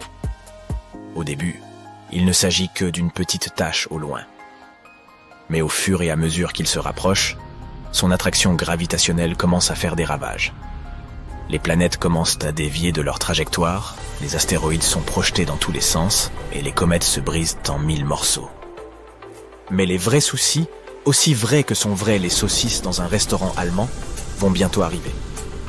Au début, il ne s'agit que d'une petite tache au loin. Mais au fur et à mesure qu'il se rapproche, son attraction gravitationnelle commence à faire des ravages. Les planètes commencent à dévier de leur trajectoire, les astéroïdes sont projetés dans tous les sens et les comètes se brisent en mille morceaux. Mais les vrais soucis, aussi vrais que sont vrais les saucisses dans un restaurant allemand, vont bientôt arriver. Quoi ?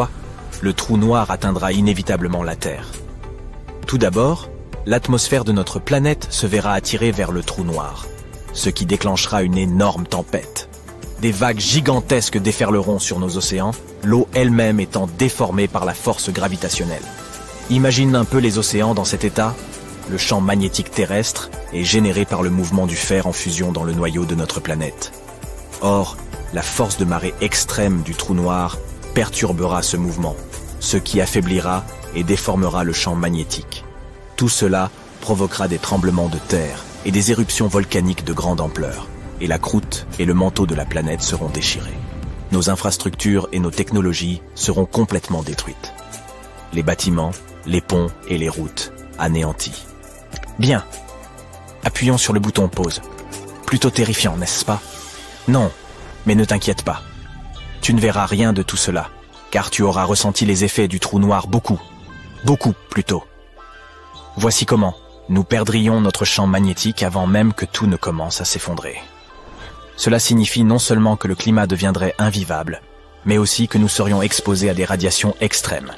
Le trou noir atteindra inévitablement la Terre. Tout d'abord, l'atmosphère de notre planète se verra attirée vers le trou noir, ce qui déclenchera une énorme tempête. Des vagues gigantesques déferleront sur nos océans, l'eau elle-même étant déformée par la force gravitationnelle. Imagine un peu les océans dans cet état. Le champ magnétique terrestre est généré par le mouvement du fer en fusion dans le noyau de notre planète. Or, la force de marée extrême du trou noir perturbera ce mouvement, ce qui affaiblira et déformera le champ magnétique. Tout cela provoquera des tremblements de terre et des éruptions volcaniques de grande ampleur, et la croûte et le manteau de la planète seront déchirés. Nos infrastructures et nos technologies seront complètement détruites. Les bâtiments, les ponts et les routes anéantis. Bien. Appuyons sur le bouton pause. Plutôt terrifiant, n'est-ce pas? Non, mais ne t'inquiète pas. Tu ne verras rien de tout cela, car tu auras ressenti les effets du trou noir beaucoup, beaucoup plus tôt. Voici comment nous perdrions notre champ magnétique avant même que tout ne commence à s'effondrer. Cela signifie non seulement que le climat deviendrait invivable, mais aussi que nous serions exposés à des radiations extrêmes.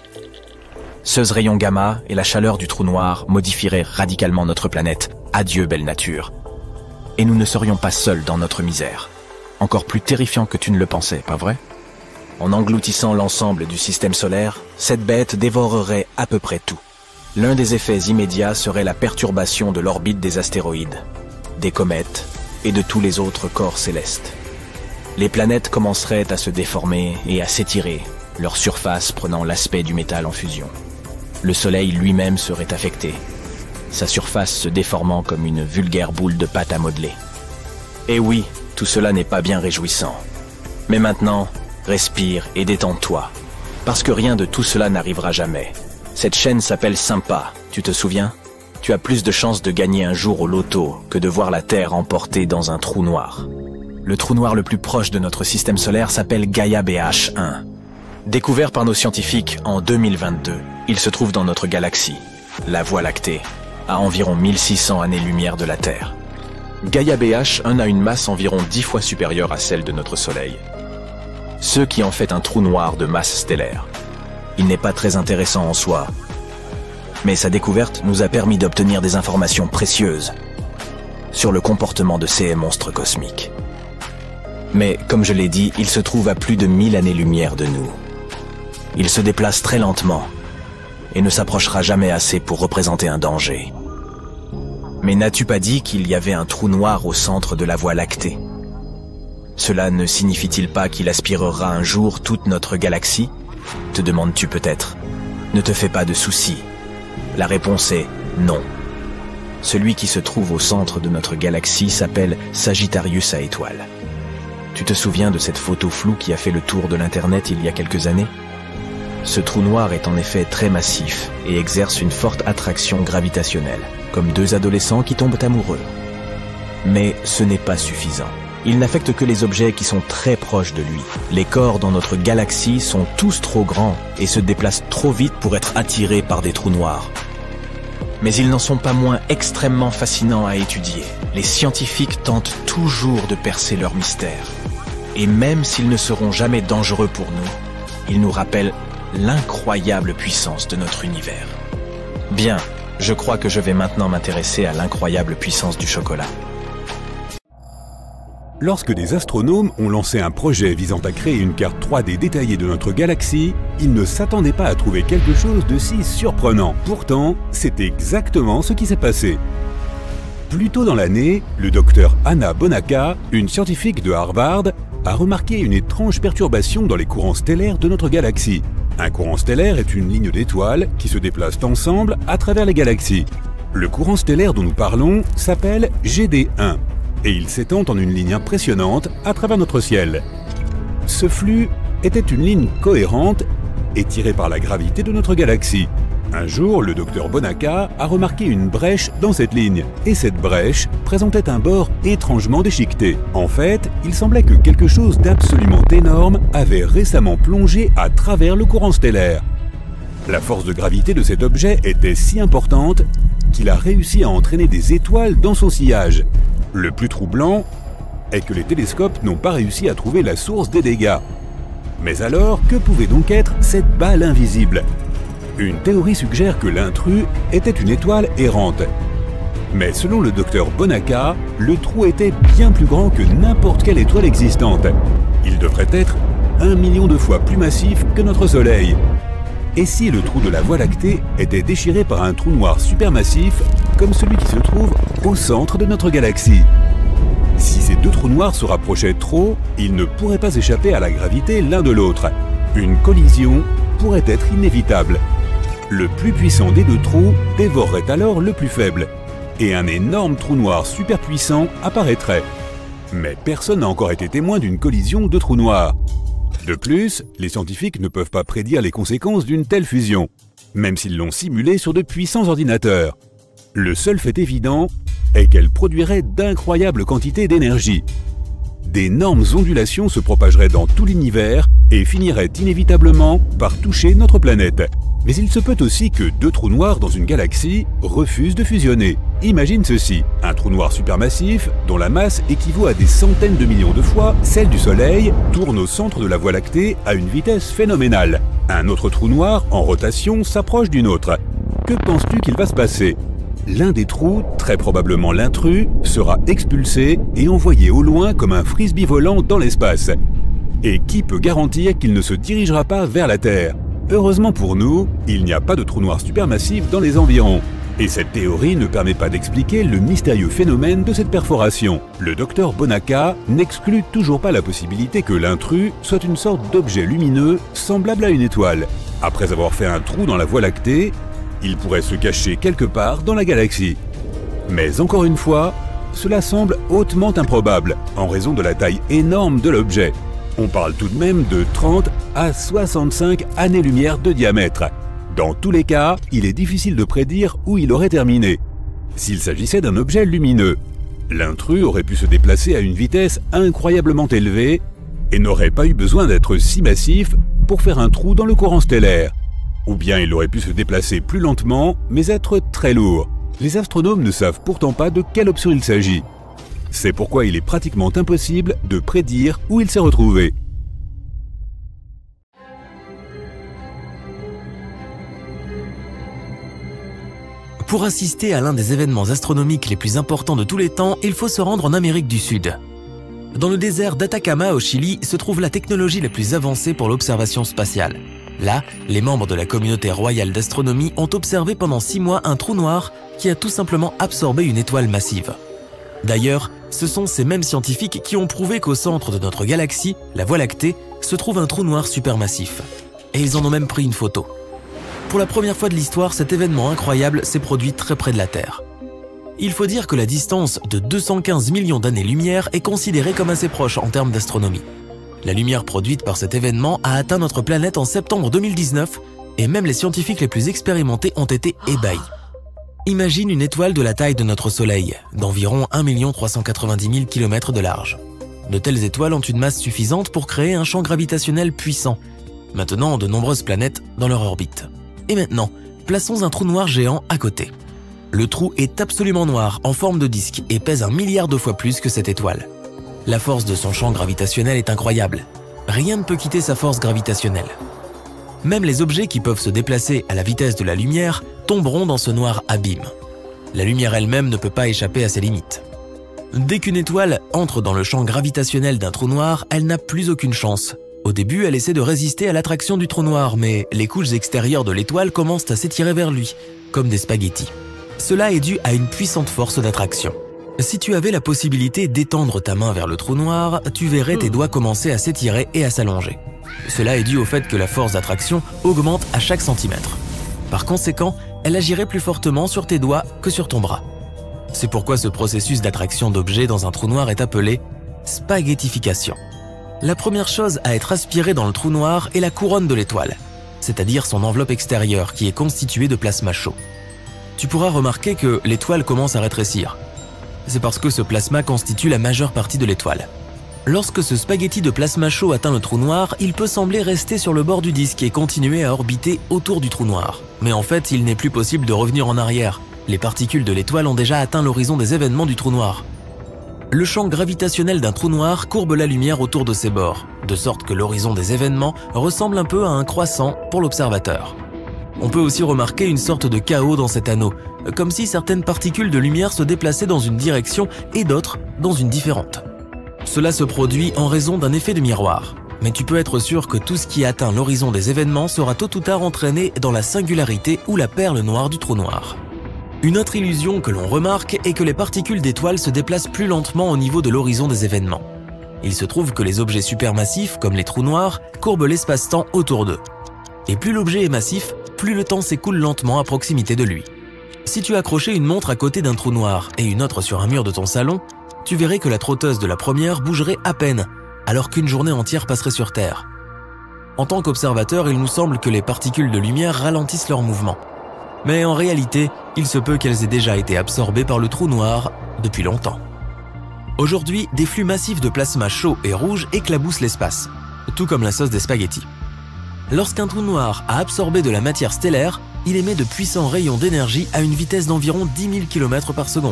Ce rayon gamma et la chaleur du trou noir modifieraient radicalement notre planète. Adieu belle nature. Et nous ne serions pas seuls dans notre misère. Encore plus terrifiant que tu ne le pensais, pas vrai? En engloutissant l'ensemble du système solaire, cette bête dévorerait à peu près tout. L'un des effets immédiats serait la perturbation de l'orbite des astéroïdes, des comètes et de tous les autres corps célestes. Les planètes commenceraient à se déformer et à s'étirer, leur surface prenant l'aspect du métal en fusion. Le Soleil lui-même serait affecté, sa surface se déformant comme une vulgaire boule de pâte à modeler. Et oui, tout cela n'est pas bien réjouissant. Mais maintenant, respire et détends-toi, parce que rien de tout cela n'arrivera jamais. Cette chaîne s'appelle Sympa, tu te souviens? Tu as plus de chances de gagner un jour au loto que de voir la Terre emportée dans un trou noir. Le trou noir le plus proche de notre système solaire s'appelle Gaia B H un. Découvert par nos scientifiques en deux mille vingt-deux, il se trouve dans notre galaxie, la Voie lactée, à environ mille six cents années-lumière de la Terre. Gaia B H un a une masse environ dix fois supérieure à celle de notre Soleil, ce qui en fait un trou noir de masse stellaire. Il n'est pas très intéressant en soi, mais sa découverte nous a permis d'obtenir des informations précieuses sur le comportement de ces monstres cosmiques. Mais, comme je l'ai dit, il se trouve à plus de mille années-lumière de nous. Il se déplace très lentement et ne s'approchera jamais assez pour représenter un danger. Mais n'as-tu pas dit qu'il y avait un trou noir au centre de la Voie lactée? Cela ne signifie-t-il pas qu'il aspirera un jour toute notre galaxie? Te demandes-tu peut-être? Ne te fais pas de soucis. La réponse est non. Celui qui se trouve au centre de notre galaxie s'appelle Sagittarius à étoiles. Tu te souviens de cette photo floue qui a fait le tour de l'Internet il y a quelques années? Ce trou noir est en effet très massif et exerce une forte attraction gravitationnelle, comme deux adolescents qui tombent amoureux. Mais ce n'est pas suffisant. Il n'affecte que les objets qui sont très proches de lui. Les corps dans notre galaxie sont tous trop grands et se déplacent trop vite pour être attirés par des trous noirs. Mais ils n'en sont pas moins extrêmement fascinants à étudier. Les scientifiques tentent toujours de percer leur mystère. Et même s'ils ne seront jamais dangereux pour nous, ils nous rappellent l'incroyable puissance de notre univers. Bien, je crois que je vais maintenant m'intéresser à l'incroyable puissance du chocolat. Lorsque des astronomes ont lancé un projet visant à créer une carte trois D détaillée de notre galaxie, ils ne s'attendaient pas à trouver quelque chose de si surprenant. Pourtant, c'est exactement ce qui s'est passé. Plus tôt dans l'année, le docteur Anna Bonacca, une scientifique de Harvard, a remarqué une étrange perturbation dans les courants stellaires de notre galaxie. Un courant stellaire est une ligne d'étoiles qui se déplacent ensemble à travers les galaxies. Le courant stellaire dont nous parlons s'appelle G D un. Et il s'étend en une ligne impressionnante à travers notre ciel. Ce flux était une ligne cohérente et tirée par la gravité de notre galaxie. Un jour, le docteur Bonaca a remarqué une brèche dans cette ligne, et cette brèche présentait un bord étrangement déchiqueté. En fait, il semblait que quelque chose d'absolument énorme avait récemment plongé à travers le courant stellaire. La force de gravité de cet objet était si importante qu'il a réussi à entraîner des étoiles dans son sillage. Le plus troublant est que les télescopes n'ont pas réussi à trouver la source des dégâts. Mais alors, que pouvait donc être cette balle invisible ? Une théorie suggère que l'intrus était une étoile errante. Mais selon le docteur Bonaca, le trou était bien plus grand que n'importe quelle étoile existante. Il devrait être un million de fois plus massif que notre Soleil. Et si le trou de la Voie lactée était déchiré par un trou noir supermassif, comme celui qui se trouve au centre de notre galaxie? Si ces deux trous noirs se rapprochaient trop, ils ne pourraient pas échapper à la gravité l'un de l'autre. Une collision pourrait être inévitable. Le plus puissant des deux trous dévorerait alors le plus faible, et un énorme trou noir superpuissant apparaîtrait. Mais personne n'a encore été témoin d'une collision de trous noirs. De plus, les scientifiques ne peuvent pas prédire les conséquences d'une telle fusion, même s'ils l'ont simulée sur de puissants ordinateurs. Le seul fait évident est qu'elle produirait d'incroyables quantités d'énergie. D'énormes ondulations se propageraient dans tout l'univers et finiraient inévitablement par toucher notre planète. Mais il se peut aussi que deux trous noirs dans une galaxie refusent de fusionner. Imagine ceci, un trou noir supermassif, dont la masse équivaut à des centaines de millions de fois celle du Soleil, tourne au centre de la Voie lactée à une vitesse phénoménale. Un autre trou noir, en rotation, s'approche d'une autre. Que penses-tu qu'il va se passer ? L'un des trous, très probablement l'intrus, sera expulsé et envoyé au loin comme un frisbee volant dans l'espace. Et qui peut garantir qu'il ne se dirigera pas vers la Terre ? Heureusement pour nous, il n'y a pas de trou noir supermassif dans les environs. Et cette théorie ne permet pas d'expliquer le mystérieux phénomène de cette perforation. Le docteur Bonaca n'exclut toujours pas la possibilité que l'intrus soit une sorte d'objet lumineux semblable à une étoile. Après avoir fait un trou dans la Voie lactée, il pourrait se cacher quelque part dans la galaxie. Mais encore une fois, cela semble hautement improbable en raison de la taille énorme de l'objet. On parle tout de même de trente à soixante-cinq années-lumière de diamètre. Dans tous les cas, il est difficile de prédire où il aurait terminé. S'il s'agissait d'un objet lumineux, l'intrus aurait pu se déplacer à une vitesse incroyablement élevée et n'aurait pas eu besoin d'être si massif pour faire un trou dans le courant stellaire. Ou bien il aurait pu se déplacer plus lentement, mais être très lourd. Les astronomes ne savent pourtant pas de quelle option il s'agit. C'est pourquoi il est pratiquement impossible de prédire où il s'est retrouvé. Pour assister à l'un des événements astronomiques les plus importants de tous les temps, il faut se rendre en Amérique du Sud. Dans le désert d'Atacama au Chili se trouve la technologie la plus avancée pour l'observation spatiale. Là, les membres de la communauté royale d'astronomie ont observé pendant six mois un trou noir qui a tout simplement absorbé une étoile massive. D'ailleurs, ce sont ces mêmes scientifiques qui ont prouvé qu'au centre de notre galaxie, la Voie lactée, se trouve un trou noir supermassif. Et ils en ont même pris une photo. Pour la première fois de l'histoire, cet événement incroyable s'est produit très près de la Terre. Il faut dire que la distance de deux cent quinze millions d'années-lumière est considérée comme assez proche en termes d'astronomie. La lumière produite par cet événement a atteint notre planète en septembre deux mille dix-neuf et même les scientifiques les plus expérimentés ont été ébahis. Imagine une étoile de la taille de notre Soleil, d'environ un million trois cent quatre-vingt-dix mille kilomètres de large. De telles étoiles ont une masse suffisante pour créer un champ gravitationnel puissant, maintenant de nombreuses planètes dans leur orbite. Et maintenant, plaçons un trou noir géant à côté. Le trou est absolument noir, en forme de disque, et pèse un milliard de fois plus que cette étoile. La force de son champ gravitationnel est incroyable. Rien ne peut quitter sa force gravitationnelle. Même les objets qui peuvent se déplacer à la vitesse de la lumière tomberont dans ce noir abîme. La lumière elle-même ne peut pas échapper à ses limites. Dès qu'une étoile entre dans le champ gravitationnel d'un trou noir, elle n'a plus aucune chance. Au début, elle essaie de résister à l'attraction du trou noir, mais les couches extérieures de l'étoile commencent à s'étirer vers lui, comme des spaghettis. Cela est dû à une puissante force d'attraction. Si tu avais la possibilité d'étendre ta main vers le trou noir, tu verrais tes doigts commencer à s'étirer et à s'allonger. Cela est dû au fait que la force d'attraction augmente à chaque centimètre. Par conséquent, elle agirait plus fortement sur tes doigts que sur ton bras. C'est pourquoi ce processus d'attraction d'objets dans un trou noir est appelé spaghettification. La première chose à être aspirée dans le trou noir est la couronne de l'étoile. c'est-à-dire son enveloppe extérieure qui est constituée de plasma chaud. Tu pourras remarquer que l'étoile commence à rétrécir. C'est parce que ce plasma constitue la majeure partie de l'étoile. Lorsque ce spaghetti de plasma chaud atteint le trou noir, il peut sembler rester sur le bord du disque et continuer à orbiter autour du trou noir. Mais en fait, il n'est plus possible de revenir en arrière. Les particules de l'étoile ont déjà atteint l'horizon des événements du trou noir. Le champ gravitationnel d'un trou noir courbe la lumière autour de ses bords, de sorte que l'horizon des événements ressemble un peu à un croissant pour l'observateur. On peut aussi remarquer une sorte de chaos dans cet anneau, comme si certaines particules de lumière se déplaçaient dans une direction et d'autres dans une différente. Cela se produit en raison d'un effet de miroir, mais tu peux être sûr que tout ce qui atteint l'horizon des événements sera tôt ou tard entraîné dans la singularité ou la perle noire du trou noir. Une autre illusion que l'on remarque est que les particules d'étoiles se déplacent plus lentement au niveau de l'horizon des événements. Il se trouve que les objets supermassifs, comme les trous noirs, courbent l'espace-temps autour d'eux. Et plus l'objet est massif, plus le temps s'écoule lentement à proximité de lui. Si tu accrochais une montre à côté d'un trou noir et une autre sur un mur de ton salon, tu verrais que la trotteuse de la première bougerait à peine, alors qu'une journée entière passerait sur Terre. En tant qu'observateur, il nous semble que les particules de lumière ralentissent leur mouvement. Mais en réalité, il se peut qu'elles aient déjà été absorbées par le trou noir depuis longtemps. Aujourd'hui, des flux massifs de plasma chaud et rouge éclaboussent l'espace, tout comme la sauce des spaghettis. Lorsqu'un trou noir a absorbé de la matière stellaire, il émet de puissants rayons d'énergie à une vitesse d'environ dix mille kilomètres par seconde.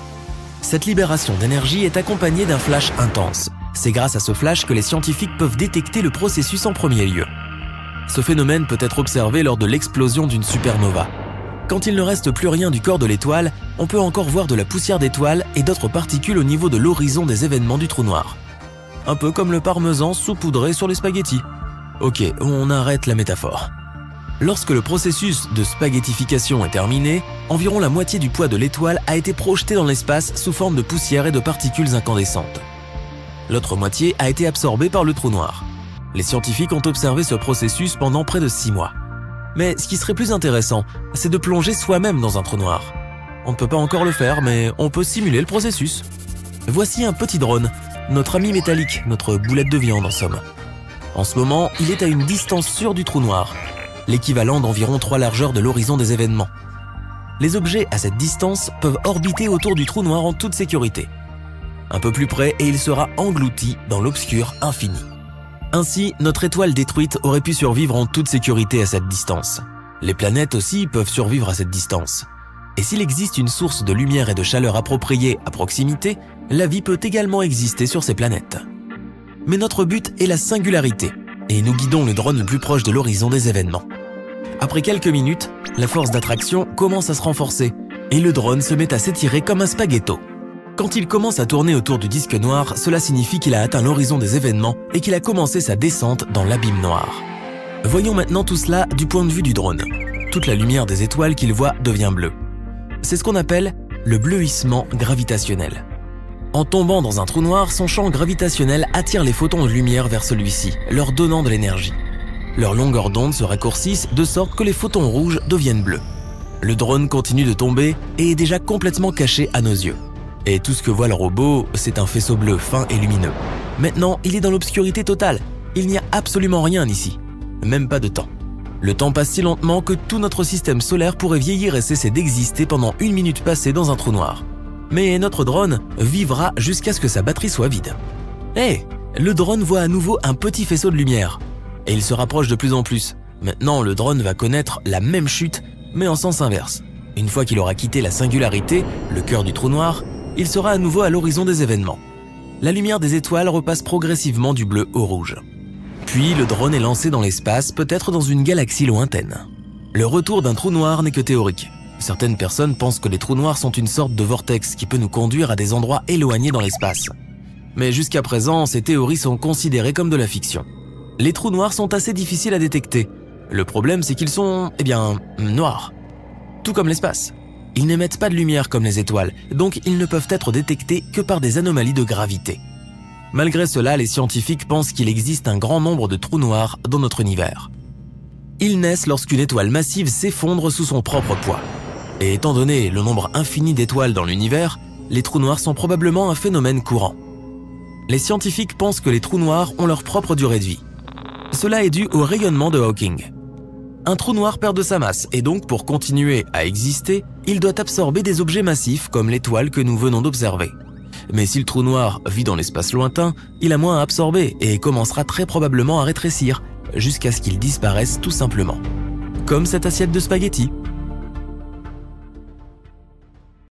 Cette libération d'énergie est accompagnée d'un flash intense. C'est grâce à ce flash que les scientifiques peuvent détecter le processus en premier lieu. Ce phénomène peut être observé lors de l'explosion d'une supernova. Quand il ne reste plus rien du corps de l'étoile, on peut encore voir de la poussière d'étoiles et d'autres particules au niveau de l'horizon des événements du trou noir. Un peu comme le parmesan saupoudré sur les spaghettis. Ok, on arrête la métaphore. Lorsque le processus de spaghettification est terminé, environ la moitié du poids de l'étoile a été projeté dans l'espace sous forme de poussière et de particules incandescentes. L'autre moitié a été absorbée par le trou noir. Les scientifiques ont observé ce processus pendant près de six mois. Mais ce qui serait plus intéressant, c'est de plonger soi-même dans un trou noir. On ne peut pas encore le faire, mais on peut simuler le processus. Voici un petit drone, notre ami métallique, notre boulette de viande en somme. En ce moment, il est à une distance sûre du trou noir, l'équivalent d'environ trois largeurs de l'horizon des événements. Les objets à cette distance peuvent orbiter autour du trou noir en toute sécurité. Un peu plus près et il sera englouti dans l'obscur infini. Ainsi, notre étoile détruite aurait pu survivre en toute sécurité à cette distance. Les planètes aussi peuvent survivre à cette distance. Et s'il existe une source de lumière et de chaleur appropriée à proximité, la vie peut également exister sur ces planètes. Mais notre but est la singularité, et nous guidons le drone le plus proche de l'horizon des événements. Après quelques minutes, la force d'attraction commence à se renforcer, et le drone se met à s'étirer comme un spaghetto. Quand il commence à tourner autour du disque noir, cela signifie qu'il a atteint l'horizon des événements et qu'il a commencé sa descente dans l'abîme noir. Voyons maintenant tout cela du point de vue du drone. Toute la lumière des étoiles qu'il voit devient bleue. C'est ce qu'on appelle le bleuissement gravitationnel. En tombant dans un trou noir, son champ gravitationnel attire les photons de lumière vers celui-ci, leur donnant de l'énergie. Leurs longueurs d'onde se raccourcissent de sorte que les photons rouges deviennent bleus. Le drone continue de tomber et est déjà complètement caché à nos yeux. Et tout ce que voit le robot, c'est un faisceau bleu fin et lumineux. Maintenant, il est dans l'obscurité totale. Il n'y a absolument rien ici. Même pas de temps. Le temps passe si lentement que tout notre système solaire pourrait vieillir et cesser d'exister pendant une minute passée dans un trou noir. Mais notre drone vivra jusqu'à ce que sa batterie soit vide. Hé, hey, le drone voit à nouveau un petit faisceau de lumière. Et il se rapproche de plus en plus. Maintenant, le drone va connaître la même chute, mais en sens inverse. Une fois qu'il aura quitté la singularité, le cœur du trou noir, il sera à nouveau à l'horizon des événements. La lumière des étoiles repasse progressivement du bleu au rouge. Puis le drone est lancé dans l'espace, peut-être dans une galaxie lointaine. Le retour d'un trou noir n'est que théorique. Certaines personnes pensent que les trous noirs sont une sorte de vortex qui peut nous conduire à des endroits éloignés dans l'espace. Mais jusqu'à présent, ces théories sont considérées comme de la fiction. Les trous noirs sont assez difficiles à détecter. Le problème, c'est qu'ils sont, eh bien, noirs. Tout comme l'espace. Ils n'émettent pas de lumière comme les étoiles, donc ils ne peuvent être détectés que par des anomalies de gravité. Malgré cela, les scientifiques pensent qu'il existe un grand nombre de trous noirs dans notre univers. Ils naissent lorsqu'une étoile massive s'effondre sous son propre poids. Et étant donné le nombre infini d'étoiles dans l'univers, les trous noirs sont probablement un phénomène courant. Les scientifiques pensent que les trous noirs ont leur propre durée de vie. Cela est dû au rayonnement de Hawking. Un trou noir perd de sa masse et donc pour continuer à exister, il doit absorber des objets massifs comme l'étoile que nous venons d'observer. Mais si le trou noir vit dans l'espace lointain, il a moins à absorber et commencera très probablement à rétrécir, jusqu'à ce qu'il disparaisse tout simplement. Comme cette assiette de spaghettis.